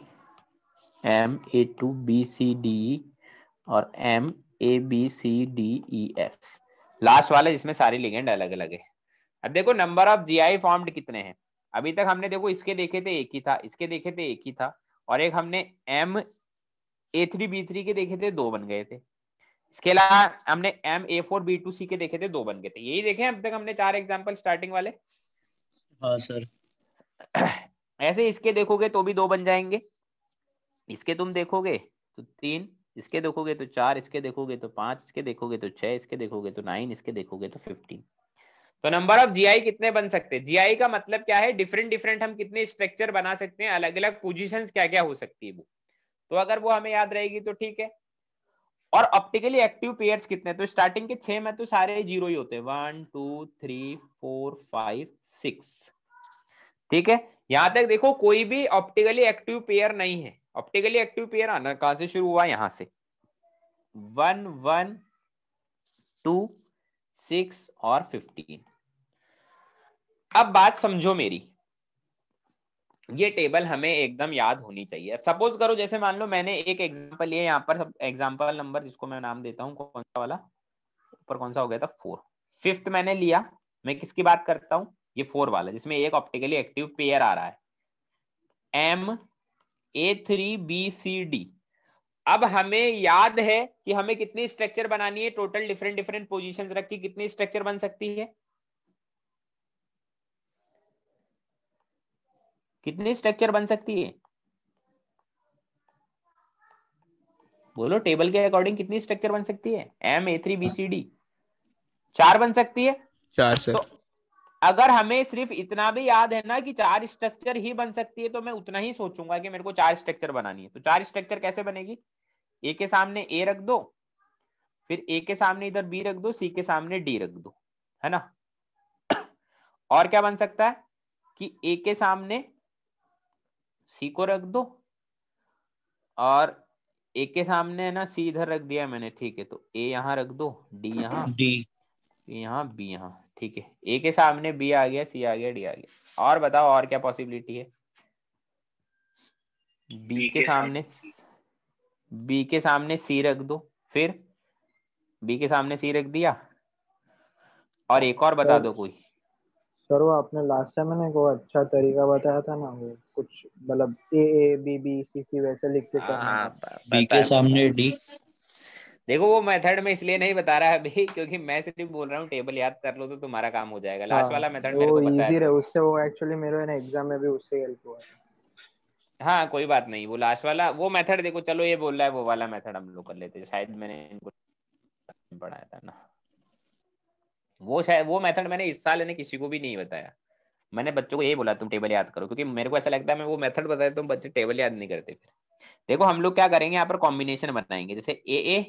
MA2BCDE और MABCDEF, लास्ट वाला जिसमें सारे लिगेंड अलग अलग है। अब देखो नंबर ऑफ जीआई फॉर्म्ड कितने हैं। अभी तक हमने देखो इसके देखे थे एक ही था, इसके देखे थे एक ही था, और एक हमने MA3B3 के देखे थे, 2 बन गए थे। इसके अलावा हमने M A4B2C के देखे थे, 2 बन गए थे। यही देखे अब तक हमने 4 एग्जांपल स्टार्टिंग वाले। हाँ सर। ऐसे इसके देखोगे तो भी 2 बन जाएंगे, इसके तुम देखोगे तो 3, इसके देखोगे तो 4, इसके देखोगे तो 5, इसके देखोगे तो 6, इसके देखोगे तो 9, इसके देखोगे तो 15। तो नंबर ऑफ जीआई कितने बन सकते हैं? जीआई का मतलब क्या है? डिफरेंट डिफरेंट हम कितने स्ट्रक्चर बना सकते हैं, अलग अलग पोजीशंस क्या क्या हो सकती है वो। तो अगर वो हमें याद रहेगी तो ठीक है। और ऑप्टिकली एक्टिव पेयर्स कितने? तो स्टार्टिंग के 6 में तो सारे जीरो ही होते हैं, 1 2 3 4 5 6, ठीक है। यहां तक देखो कोई भी ऑप्टिकली एक्टिव पेयर नहीं है। ऑप्टिकली एक्टिव पेयर आना कहां से शुरू हुआ? यहां से 1 1 2 6 और 15। अब बात समझो मेरी, ये टेबल हमें एकदम याद होनी चाहिए। सपोज करो जैसे मान लो मैंने एक एग्जांपल लिया, यहाँ पर एग्जांपल नंबर जिसको मैं नाम देता हूँ, कौन सा वाला ऊपर कौन सा हो गया था, 4। 5th मैंने लिया, मैं किसकी बात करता हूँ? ये 4 वाला, जिसमें एक ऑप्टिकली एक्टिव पेयर आ रहा है MA3BCD। अब हमें याद है कि हमें कितनी स्ट्रक्चर बनानी है, टोटल डिफरेंट डिफरेंट पोजीशंस रख के कितनी स्ट्रक्चर बन सकती है? कितनी स्ट्रक्चर बन सकती है? बोलो, टेबल के अकॉर्डिंग कितनी स्ट्रक्चर बन सकती है? MA3BCD 4 बन सकती है। 4 सर। तो अगर हमें सिर्फ इतना भी याद है ना कि 4 स्ट्रक्चर ही बन सकती है, तो मैं उतना ही सोचूंगा कि मेरे को 4 स्ट्रक्चर बनानी है। तो 4 स्ट्रक्चर कैसे बनेगी? ए के सामने ए रख दो, फिर ए के सामने इधर बी रख दो, सी के सामने डी रख दो, है ना। और क्या बन सकता है कि ए के सामने सी को रख दो, और ए के सामने ना सी इधर रख दिया मैंने, ठीक है। तो ए यहाँ रख दो, डी यहाँ, डी यहाँ, बी यहाँ, ठीक है। ए के सामने बी आ गया, सी आ गया, डी आ गया। और बताओ और क्या पॉसिबिलिटी है? बी के सामने सी रख दो, फिर बी के सामने सी रख दिया, और एक और बता दो कोई। सर वो आपने लास्ट टाइम मैंने को अच्छा तरीका बताया था ना, वो कुछ मतलब A A B B C C वैसे लिख के करना है। बी के सामने डी। देखो वो मेथड में इसलिए नहीं बता रहा है अभी, क्योंकि मैं सिर्फ बोल रहा हूँ टेबल याद कर लो तो तुम्हारा काम हो जाएगा। लास्ट वाला मेथड मेरे वो को पता इजी है रहे, तो। उससे वो एक्चुअली मेरे ना एग्जाम में भी उससे हेल्प हुआ है। हाँ कोई बात नहीं, वो लास्ट वाला वो मेथड देखो, चलो ये बोल रहा है वो वाला मेथड हम लोग कर लेते हैं। शायद मैंने इनको पढ़ाया था ना वो, शायद वो मेथड मैंने इस साल इन्हें किसी को भी नहीं बताया। मैंने बच्चों को यही बोला तुम टेबल याद करो, क्योंकि मेरे को ऐसा लगता है मैं वो मेथड बताया तो बच्चे टेबल याद नहीं करते। फिर देखो हम लोग क्या करेंगे, यहाँ पर कॉम्बिनेशन बनाएंगे, जैसे AA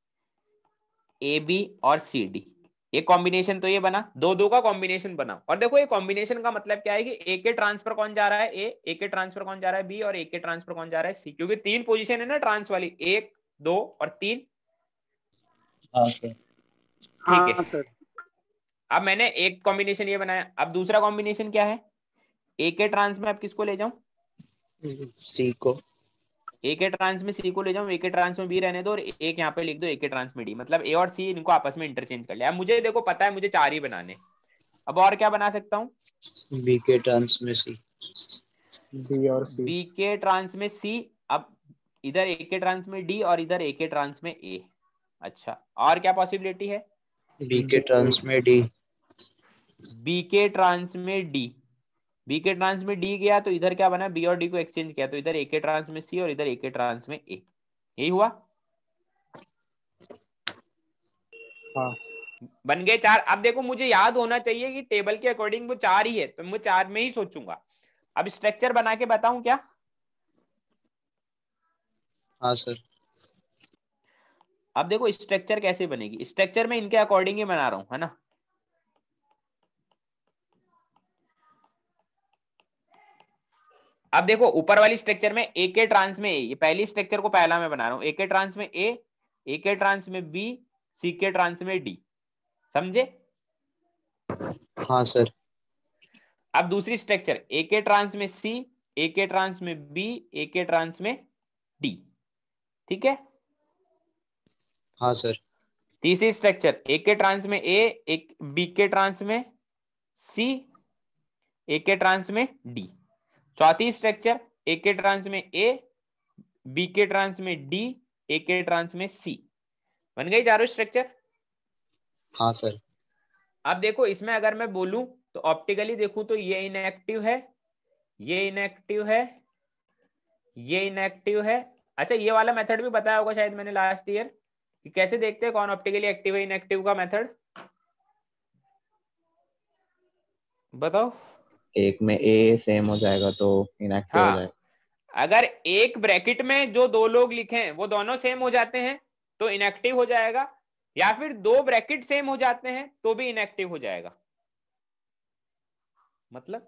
AB और CD। एक कॉम्बिनेशन तो ये बना, दो दो का कॉम्बिनेशन बना। और देखो ये कॉम्बिनेशन का मतलब क्या है कि ए के ट्रांसफर कौन जा रहा है ए के ट्रांसफर कौन जा रहा है बी, और ए के ट्रांसफर कौन जा रहा है सी, क्योंकि 3 पोजीशन है ना ट्रांस वाली, 1 2 और 3। हाँ सर। ठीक है। अब मैंने एक कॉम्बिनेशन ये बनाया, अब दूसरा कॉम्बिनेशन क्या है? ए के ट्रांस में अब किसको ले जाऊं? सी को। ए के ट्रांस में सी को ले जाऊं, ए के ट्रांस में बी रहने दो, और एक यहाँ पे लिख दो ए के ट्रांस में डी। मतलब ए और सी इनको आपस में इंटरचेंज कर लिया। अब मुझे देखो पता है मुझे 4 ही बनाने, अब और क्या बना सकता हूँ? बी के ट्रांस में सी, बी और सी, बी के ट्रांस में सी, अब इधर ए के ट्रांस में डी, और इधर ए के ट्रांस में ए। अच्छा, और क्या पॉसिबिलिटी है? बी के ट्रांस में डी, बी के ट्रांस में डी। बी के ट्रांस में डी गया तो इधर क्या बना, बी और डी को एक्सचेंज किया तो इधर ए के ट्रांस में सी और इधर ए के ट्रांस में ए। यही हुआ। हाँ बन गए 4। अब देखो मुझे याद होना चाहिए कि टेबल के अकॉर्डिंग वो 4 ही है, तो मैं 4 में ही सोचूंगा। अब स्ट्रक्चर बना के बताऊं क्या? हाँ सर। अब देखो स्ट्रक्चर कैसे बनेगी, स्ट्रक्चर में इनके अकॉर्डिंग ही बना रहा हूं, है ना। अब देखो ऊपर वाली स्ट्रक्चर में ए के ट्रांस में ए, ये पहली स्ट्रक्चर को पहला मैं बना रहा हूं, ए के ट्रांस में ए के ट्रांस में बी, सी के ट्रांस में डी। समझे? हाँ सर। अब दूसरी स्ट्रक्चर ए के ट्रांस में सी, ए के ट्रांस में बी, ए के ट्रांस में डी। ठीक है। हाँ सर। तीसरी स्ट्रक्चर ए के ट्रांस में ए, एक बी के ट्रांस में सी, ए के ट्रांस में डी। चौथी स्ट्रक्चर ए के ट्रांस में ए, बी के ट्रांस में डी, ए के ट्रांस में सी। बन गई चारों स्ट्रक्चर? हाँ सर। अब देखो इसमें अगर मैं बोलूं तो ऑप्टिकली देखूं तो ये इनएक्टिव है, ये इनएक्टिव है, ये इनएक्टिव है। अच्छा ये वाला मेथड भी बताया होगा शायद मैंने लास्ट ईयर कि कैसे देखते हैं कौन ऑप्टिकली एक्टिव है इनएक्टिव का मेथड, बताओ। एक में ए सेम हो जाएगा तो इनएक्टिव हो हाँ, जाएगा। अगर एक ब्रैकेट में जो दो लोग लिखे हैं वो दोनों सेम हो जाते हैं तो इनएक्टिव हो जाएगा, या फिर दो ब्रैकेट सेम हो जाते हैं तो भी इनएक्टिव हो जाएगा। मतलब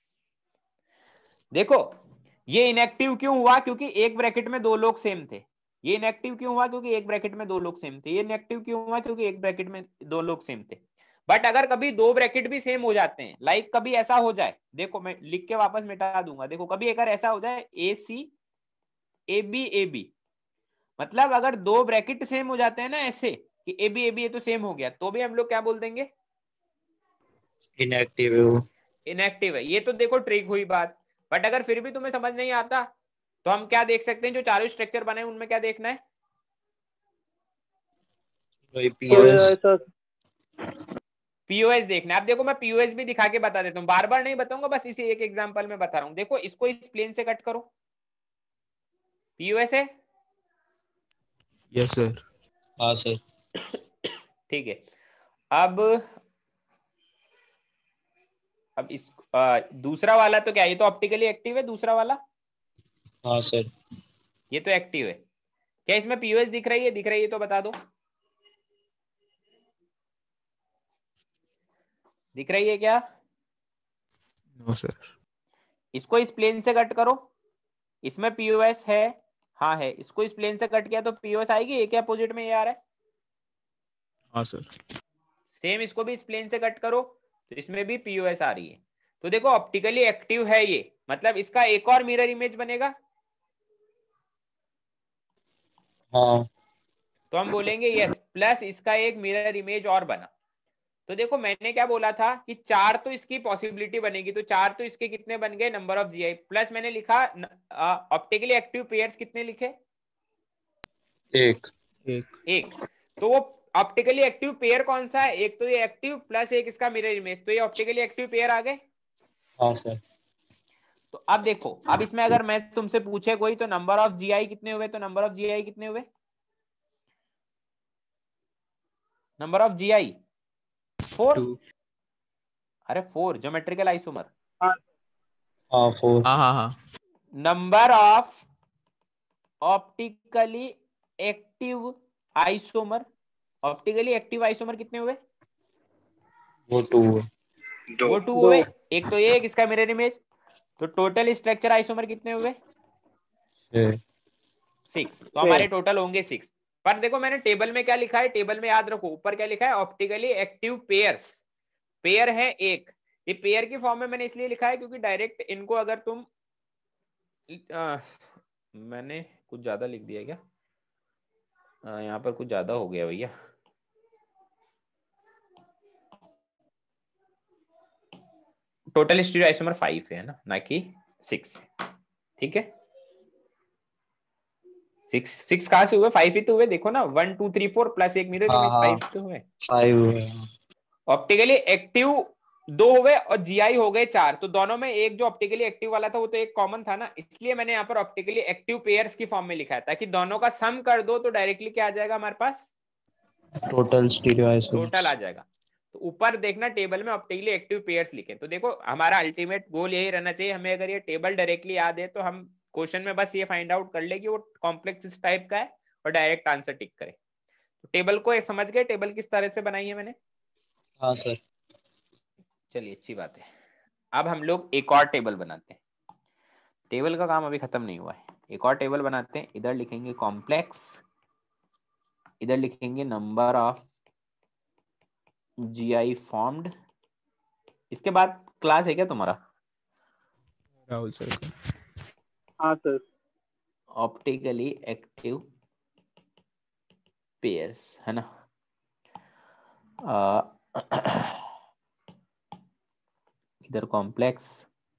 देखो ये इनएक्टिव क्यों हुआ, क्योंकि एक ब्रैकेट में दो लोग सेम थे। ये इनएक्टिव क्यों हुआ, क्योंकि एक ब्रैकेट में दो लोग सेम थे। ये इनएक्टिव क्यों हुआ, क्योंकि एक ब्रैकेट में दो लोग सेम थे। बट अगर कभी दो ब्रैकेट भी सेम हो जाते हैं, लाइक कभी ऐसा हो जाए, देखो मैं लिख के वापस मिटा दूंगा, देखो कभी अगर ऐसा हो जाए ए सी ए बी, मतलब अगर दो ब्रैकेट सेम हो जाते हैं ना ऐसे कि ए बी ये तो सेम हो गया, तो भी हम लोग क्या बोल देंगे, इनएक्टिव। इनएक्टिव है। ये तो देखो ट्रिक हुई बात। बट अगर फिर भी तुम्हें समझ नहीं आता तो हम क्या देख सकते हैं, जो चारों स्ट्रक्चर बने उनमें क्या देखना है, पीओएस देखना है। अब देखो मैं पीओएस भी दिखा के बता देता हूँ, बार बार नहीं बताऊंगा, बस इसी एक एग्जांपल में बता रहा हूँ। देखो इसको इस प्लेन से कट करो, पीओएस है। Yes sir. हाँ सर। ठीक है, अब इस दूसरा वाला तो क्या, ये तो ऑप्टिकली एक्टिव है दूसरा वाला। हाँ सर। ये तो एक्टिव है। क्या इसमें पीओएस दिख रही है, दिख रही है तो बता दो, दिख रही है क्या? No sir. इसको इस प्लेन से कट करो, इसमें पीओएस है, हाँ है। इसको इस प्लेन से कट किया तो पीओएस आएगी, एक अपोजिट में ये आ रहा है। हाँ सर। सेम इसको भी इस प्लेन से कट करो तो इसमें भी पीओएस आ रही है। तो देखो ऑप्टिकली एक्टिव है ये, मतलब इसका एक और मिरर इमेज बनेगा। हाँ। तो हम बोलेंगे यस, प्लस इसका एक मिरर इमेज और बना। तो देखो मैंने क्या बोला था कि चार तो इसकी पॉसिबिलिटी बनेगी, तो चार तो इसके कितने बन गए, नंबर ऑफ जीआई, प्लस मैंने लिखा ऑप्टिकली एक्टिव पेयर्स कितने लिखे, एक। एक। तो वो ऑप्टिकली एक्टिव पेयर कौन सा है, एक तो ये एक्टिव प्लस एक इसका मिरर इमेज, तो ये ऑप्टिकली एक्टिव पेयर आ गए। हाँ सर। तो अब देखो, अब इसमें अगर मैं तुमसे पूछे कोई तो नंबर ऑफ जीआई कितने हुए, तो नंबर ऑफ जीआई कितने हुए, नंबर ऑफ जीआई 4। अरे 4 ज्योमेट्रिकल आइसोमर। हाँ 4। हाँ हाँ हाँ। Number of optically active isomer, optically active isomer कितने हुए, वो 2 है। वो 2 हुए। एक तो ये एक इसका मिरर इमेज, तो टोटल स्ट्रक्चर आइसोमर कितने हुए, 6। तो हमारे टोटल होंगे 6। पर देखो मैंने टेबल में क्या लिखा है, टेबल में याद रखो ऊपर क्या लिखा है, ऑप्टिकली एक्टिव पेयर्स, पेयर है एक। ये पेयर की फॉर्म में मैंने इसलिए लिखा है क्योंकि डायरेक्ट इनको अगर तुम मैंने कुछ ज्यादा लिख दिया क्या, यहाँ पर कुछ ज्यादा हो गया भैया। टोटल स्टीरियो आइसोमर 5 है ना कि 6, ठीक है। 6 कहां से हुए, 5 ही तो हुए, देखो ना 1 2 3 4 प्लस एक मिरर इमेज, 5 तो हुए। 5 हुए। ऑप्टिकली एक्टिव 2 हुए और जीआई हो गए 4। तो दोनों में एक जो ऑप्टिकली एक्टिव वाला था वो तो एक कॉमन था ना, इसलिए मैंने यहाँ पर ऑप्टिकली एक्टिव पेयर्स की फॉर्म में लिखा है, ताकि दोनों का सम कर दो तो डायरेक्टली क्या आ जाएगा हमारे पास, टोटल स्टीरियो आइसोमर टोटल आ जाएगा। तो ऊपर देखना टेबल में ऑप्टिकली एक्टिव पेयर्स लिखे। तो देखो हमारा अल्टीमेट गोल यही रहना चाहिए, हमें अगर ये टेबल डायरेक्टली याद है तो हम क्वेश्चन में बस ये फाइंड आउट कर ले कि वो कॉम्प्लेक्स टाइप का है और डायरेक्ट आंसर टिक करे। तो टेबल को समझ गए, टेबल किस तरह से बनाई है मैंने। हाँ सर। चलिए अच्छी बात है। अब हम लोग एक और टेबल बनाते हैं, टेबल का काम अभी खत्म नहीं हुआ है, एक और टेबल बनाते हैं। इधर लिखेंगे कॉम्प्लेक्स, इधर लिखेंगे नंबर ऑफ जीआई फॉर्म्ड। इसके बाद क्लास है क्या तुम्हारा राहुल सर का? हाँ सर। ऑप्टिकली एक्टिव पेयर्स है ना। इधर कॉम्प्लेक्स,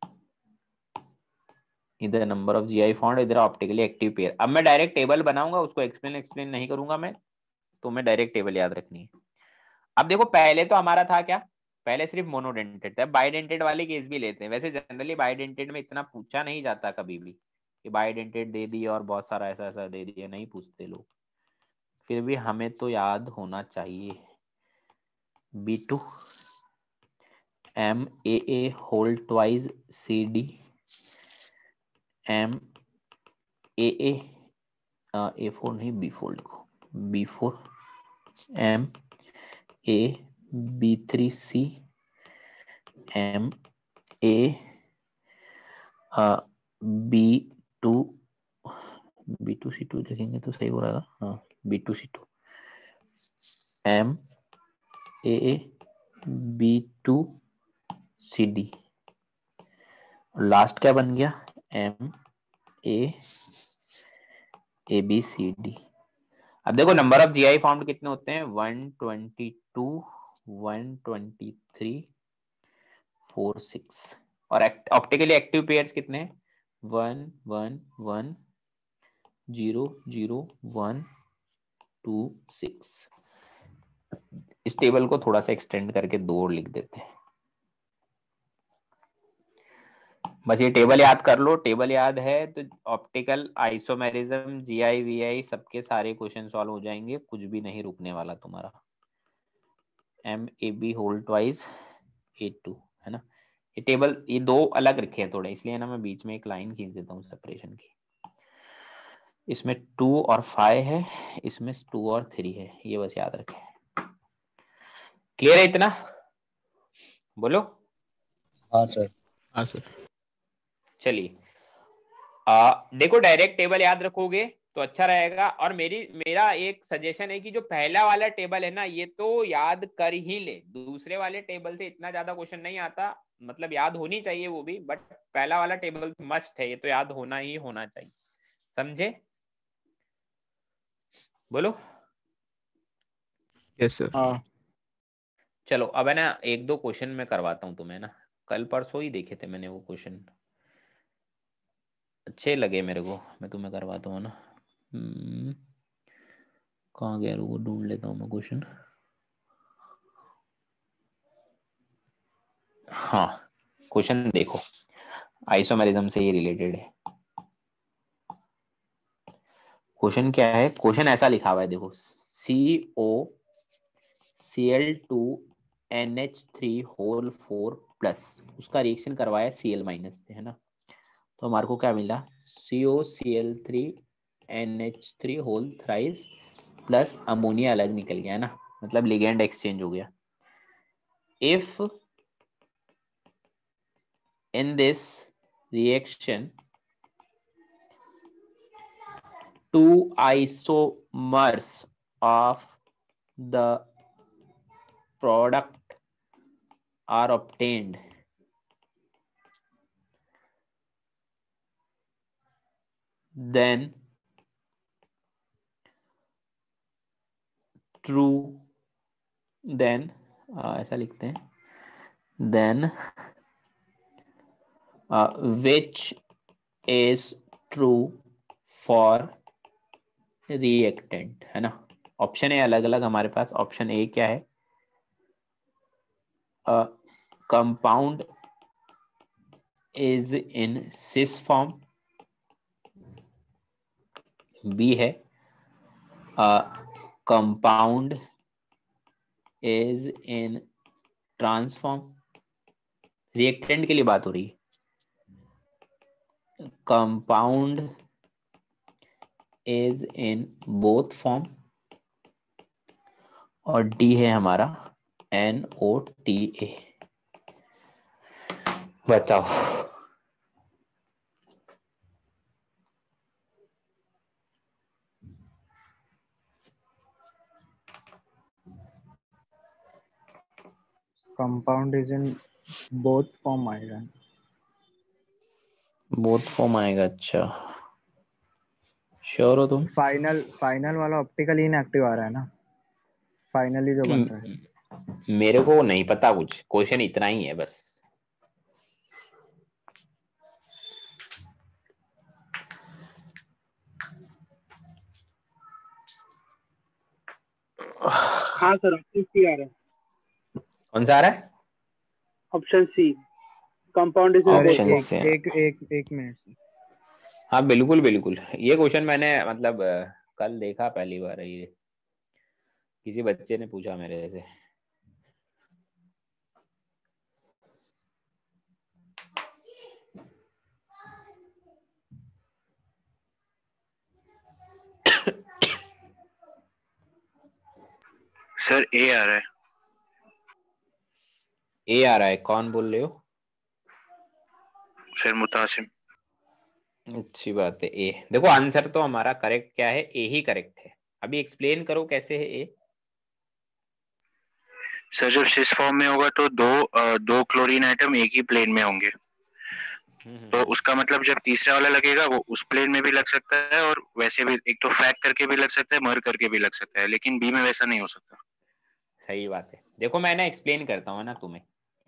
इधर नंबर ऑफ जीआई फाउंड, इधर ऑप्टिकली एक्टिव पेयर। अब मैं डायरेक्ट टेबल बनाऊंगा, उसको एक्सप्लेन नहीं करूंगा मैं, तुम्हें डायरेक्ट टेबल याद रखनी है। अब देखो पहले तो हमारा था क्या, पहले सिर्फ मोनोडेंटेड था, बाइडेंटेड वाले केस भी लेते हैं। वैसे जनरली बाइडेंटेड में इतना पूछा नहीं जाता कभी भी कि बाइडेंटेड दे दी और बहुत सारा ऐसा ऐसा दे दिया, नहीं पूछते लोग। फिर भी हमें तो याद होना चाहिए। B2 MAA whole twice CD MAA A4 नहीं B4 लिखो, B4 MA B3C MA B2 B2C2 लिखेंगे तो सही हो रहा, हाँ B2C2 MAA B2CD, लास्ट क्या बन गया MA ABCD। अब देखो नंबर ऑफ GI फाउंड कितने होते हैं, 122 123 4 6, और ऑप्टिकली एक्टिव पेयर्स कितने हैं, 1 1 1 0 0 1 2 6। इस टेबल को थोड़ा सा एक्सटेंड करके 2 लिख देते हैं। बस ये टेबल याद कर लो, टेबल याद है तो ऑप्टिकल आइसोमेरिज्म GI VI सबके सारे क्वेश्चन सॉल्व हो जाएंगे, कुछ भी नहीं रुकने वाला तुम्हारा। MAB होल ट्वाइस A2 है ना। ये टेबल ये 2 अलग रखे हैं थोड़े, इसलिए ना मैं बीच में एक लाइन खींच देता हूँ सेपरेशन की। इसमें 2 और 5 है, इसमें 2 और 3 है, ये बस याद रखें। क्लियर है इतना, बोलो। हाँ सर। हाँ सर। चलिए देखो डायरेक्ट टेबल याद रखोगे तो अच्छा रहेगा। और मेरा एक सजेशन है कि जो पहला वाला टेबल है ना, ये तो याद कर ही ले। दूसरे वाले टेबल से इतना ज्यादा क्वेश्चन नहीं आता, मतलब याद होनी चाहिए वो भी, बट पहला वाला टेबल मस्ट है, ये तो याद होना ही होना चाहिए, समझे? बोलो। Yes sir. हाँ चलो अब है ना 1-2 क्वेश्चन मैं करवाता हूँ तुम्हें ना, कल परसों ही देखे थे मैंने वो क्वेश्चन, अच्छे लगे मेरे को, मैं तुम्हें करवाता हूँ ना। कहाँ गया वो, ढूंढ लेता हूँ मैं क्वेश्चन। हाँ क्वेश्चन देखो, आइसोमेरिज्म से ही रिलेटेड है। क्वेश्चन क्या है, क्वेश्चन ऐसा लिखा हुआ है देखो, COCl2NH3 होल 4 प्लस, उसका रिएक्शन करवाया Cl माइनस से, है ना। तो हमारे को क्या मिला, COCl3NH3 whole thrice plus ammonia अलग निकल गया, है ना, मतलब लिगेंड एक्सचेंज हो गया। If in this reaction 2 isomers of the product are obtained, then true, then ऐसा लिखते हैं, then which is true for reactant, है ना। ऑप्शन है अलग अलग हमारे पास। ऑप्शन ए क्या है, compound is in cis form, B है compound is in trans form, reactant के लिए बात हो रही है, compound is in both form, और D है हमारा NOTA। बताओ। Compound is in both form आएगा। बोथ फॉर्म आएगा, अच्छा श्योर हो तुम? फाइनल वाला ऑप्टिकल इनएक्टिव आ रहा है ना, फाइनली जो बन रहा है। मेरे को नहीं पता कुछ, क्वेश्चन इतना ही है बस। हाँ सर, ऑप्शन सी आ रहा है। कौन सा आ रहा है? Option C, compound sir option बोलते हैं। से। एक मिनट सर। हाँ बिल्कुल बिल्कुल, ये क्वेश्चन मैंने मतलब कल देखा पहली बार, ये किसी बच्चे ने पूछा मेरे से। सर ए आ रहा है। ए आ रहा है? कौन बोल रहे हो? सर मुतासिम। अच्छी बात है, ए। देखो आंसर तो हमारा करेक्ट क्या है, ए ही करेक्ट है। अभी एक्सप्लेन करो कैसे है ए। सर जब सिस फॉर्म में होगा तो दो क्लोरीन आइटम एक ही प्लेन में होंगे, तो उसका मतलब जब तीसरा वाला लगेगा वो उस प्लेन में भी लग सकता है, और वैसे भी एक तो फैक करके भी लग सकता है, मर करके भी लग सकता है, लेकिन बी में वैसा नहीं हो सकता। सही बात है। देखो मैंने एक्सप्लेन करता हूँ ना तुम्हें।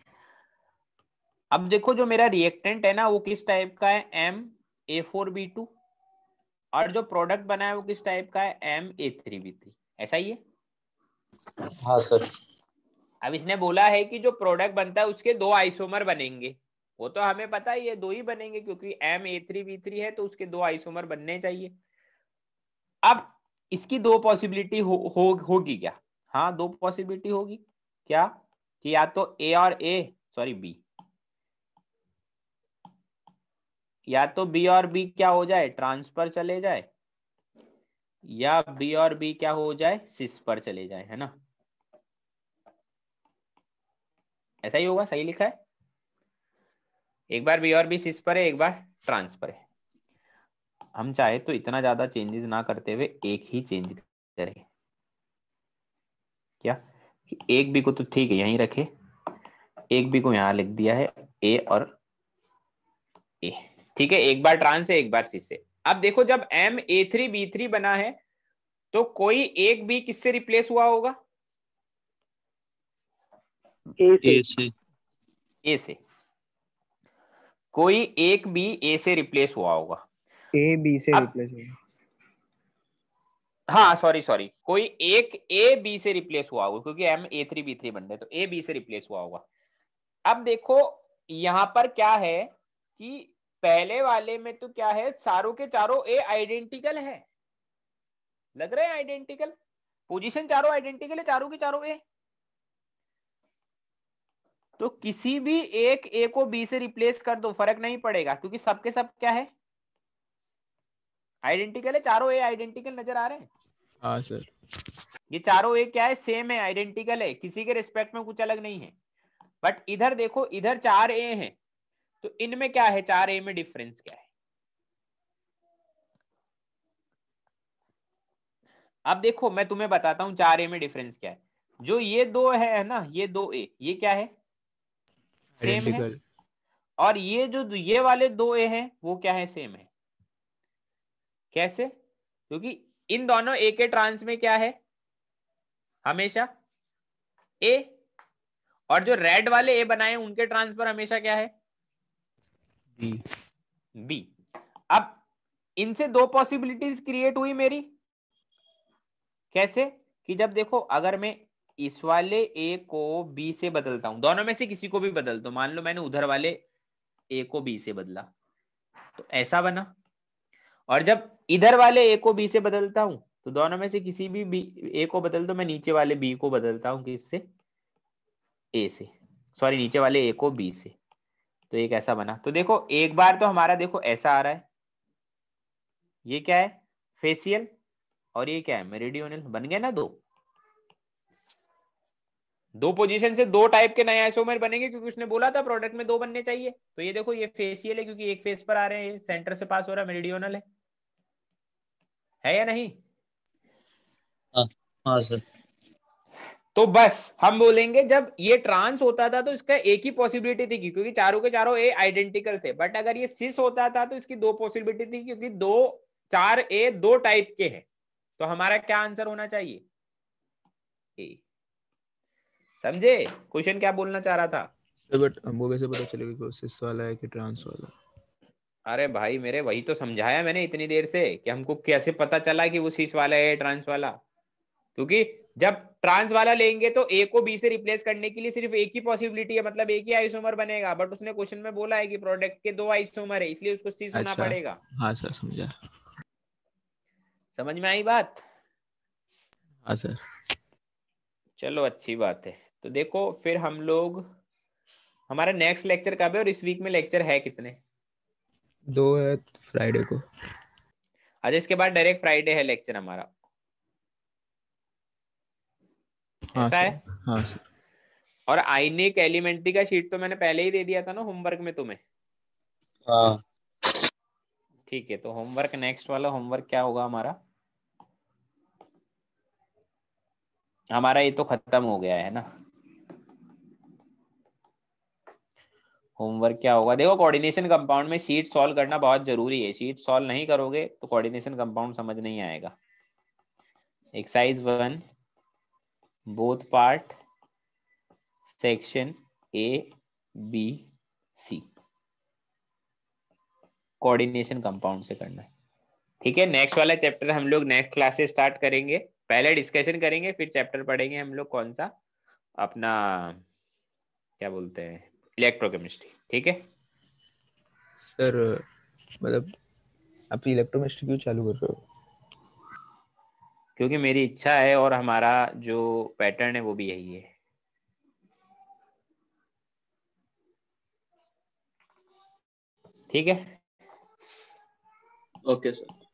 अब देखो जो मेरा रिएक्टेंट है ना वो किस टाइप का है, MA4B2, और जो प्रोडक्ट बना है वो किस टाइप का है, MA3B3। ऐसा ही है? हाँ सर। अब इसने बोला है कि जो प्रोडक्ट बनता है उसके 2 आइसोमर बनेंगे। वो तो हमें पता ही है 2 ही बनेंगे, क्योंकि MA3B3 है तो उसके 2 आइसोमर बनने चाहिए। अब इसकी 2 पॉसिबिलिटी होगी क्या? हाँ 2 पॉसिबिलिटी होगी। क्या? कि या तो ए और ए, सॉरी बी, या तो बी और बी क्या हो जाए, ट्रांसफर चले जाए, या बी और बी क्या हो जाए, सिस पर चले जाए, है ना? ऐसा ही होगा, सही लिखा है। एक बार बी और बी सिस पर है, एक बार ट्रांसफर है। हम चाहे तो इतना ज्यादा चेंजेस ना करते हुए एक ही चेंज करें। क्या? कि एक बी को तो ठीक है यहीं रखे, एक बी को यहां लिख दिया है, ए और ए। ठीक है, एक बार ट्रांस है एक बार सिस है। अब देखो जब MA3B3 बना है तो कोई एक बी किससे रिप्लेस हुआ होगा? ए से। ए से। कोई एक बी ए से रिप्लेस हुआ होगा। ए बी से अब रिप्लेस होगा। हाँ सॉरी, कोई एक ए बी से रिप्लेस हुआ होगा, क्योंकि MA3B3 बन रहे तो ए बी से रिप्लेस हुआ होगा। अब देखो यहां पर क्या है कि पहले वाले में तो क्या है, चारों के चारों ए आइडेंटिकल है, लग रहे हैं आइडेंटिकल, पोजीशन चारों आइडेंटिकल है, चारों के चारों ए। तो किसी भी एक ए को बी से रिप्लेस कर दो, फर्क नहीं पड़ेगा, क्योंकि सबके सब क्या है, आइडेंटिकल है। चारों ए आइडेंटिकल नजर आ रहे हैं? हाँ सर। ये चारों ए क्या है, सेम है, आइडेंटिकल है, किसी के रिस्पेक्ट में कुछ अलग नहीं है। बट इधर देखो, इधर 4 ए हैं, तो इनमें क्या है, 4 ए में डिफरेंस क्या है? अब देखो मैं तुम्हें बताता हूं 4 ए में डिफरेंस क्या है। जो ये 2 है ना, ये 2 ए, ये क्या है, सेम है। आइडेंटिकल। और ये जो ये वाले 2 ए हैं वो क्या है, सेम है। कैसे? क्योंकि इन दोनों ए के ट्रांस में क्या है, हमेशा ए, और जो रेड वाले ए बनाए उनके ट्रांसफर हमेशा क्या है, बी। बी। अब इनसे 2 पॉसिबिलिटीज क्रिएट हुई मेरी। कैसे? कि जब देखो अगर मैं इस वाले ए को बी से बदलता हूं, दोनों में से किसी को भी बदलता हूं, मान लो मैंने उधर वाले ए को बी से बदला तो ऐसा बना, और जब इधर वाले ए को बी से बदलता हूं तो दोनों में से किसी भी ए को बदल दो, मैं नीचे वाले बी को बदलता हूं किससे, ए से, सॉरी नीचे वाले ए को बी से, तो एक ऐसा बना। तो देखो एक बार तो हमारा देखो ऐसा आ रहा है, ये क्या है, फेसियल, और ये क्या है, मेरिडियोनल। बन गए ना दो पोजीशन से 2 टाइप के नए आइसोमर बनेंगे, क्योंकि उसने बोला था प्रोडक्ट में 2 बनने चाहिए। तो ये देखो ये फेसियल है, क्योंकि एक फेस पर आ रहे हैं, सेंटर से पास हो रहा है, मेरिडियोनल है या नहीं? हाँ हाँ सर। तो बस हम बोलेंगे जब ये ट्रांस होता था तो इसका एक ही पॉसिबिलिटी थी, क्योंकि चारों के चारों ए आइडेंटिकल थे। बट अगर ये सिस होता था तो इसकी 2 पॉसिबिलिटी थी, क्योंकि 4 ए 2 टाइप के हैं। तो हमारा क्या आंसर होना चाहिए, ए। समझे क्वेश्चन क्या बोलना चाह रहा था? बट हमको कैसे पता चलेगा कि वो सिस वाला है कि ट्रांस वाला? अरे भाई मेरे, वही तो समझाया मैंने इतनी देर से कि हमको कैसे पता चला कि वो सिस वाला है ट्रांस वाला, क्योंकि जब ट्रांस वाला लेंगे तो ए को बी से रिप्लेस करने के लिए सिर्फ एक ही पॉसिबिलिटी है, मतलब एक ही आइसोमर बनेगा, बट उसने क्वेश्चन में बोला है कि प्रोडक्ट के 2 आइसोमर है, इसलिए उसको सी सुनना अच्छा पड़ेगा। हाँ सर समझा। समझ में आई बात? हाँ सर। चलो अच्छी बात है। तो देखो फिर हम लोग, हमारा नेक्स्ट लेक्चर कब है और इस वीक में लेक्चर है कितने? 2 है फ्राइडे को। अच्छा, इसके बाद डायरेक्ट फ्राइडे है लेक्चर हमारा, हाँ ऐसा सर। है? हाँ सर। और आइनिक एलिमेंट्री का शीट तो मैंने पहले ही दे दिया था ना होमवर्क में तुम्हें। हाँ ठीक है, तो होमवर्क नेक्स्ट वाला होमवर्क क्या होगा हमारा? हमारा ये तो खत्म हो गया है ना। होमवर्क क्या होगा? देखो कोऑर्डिनेशन कंपाउंड में शीट सॉल्व करना बहुत जरूरी है, शीट सॉल्व नहीं करोगे तो कोऑर्डिनेशन कंपाउंड समझ नहीं आएगा। Exercise 1 both part section A B C coordination compound से करना है। ठीक है, नेक्स्ट वाला चैप्टर हम लोग नेक्स्ट क्लास से स्टार्ट करेंगे। पहले डिस्कशन करेंगे, फिर चैप्टर पढ़ेंगे हम लोग कौन सा, अपना क्या बोलते हैं, इलेक्ट्रोकेमिस्ट्री। ठीक है सर मतलब आप इलेक्ट्रोकेमिस्ट्री क्यों चालू कर रहे हो? क्योंकि मेरी इच्छा है और हमारा जो पैटर्न है वो भी यही है। ठीक है ओके सर।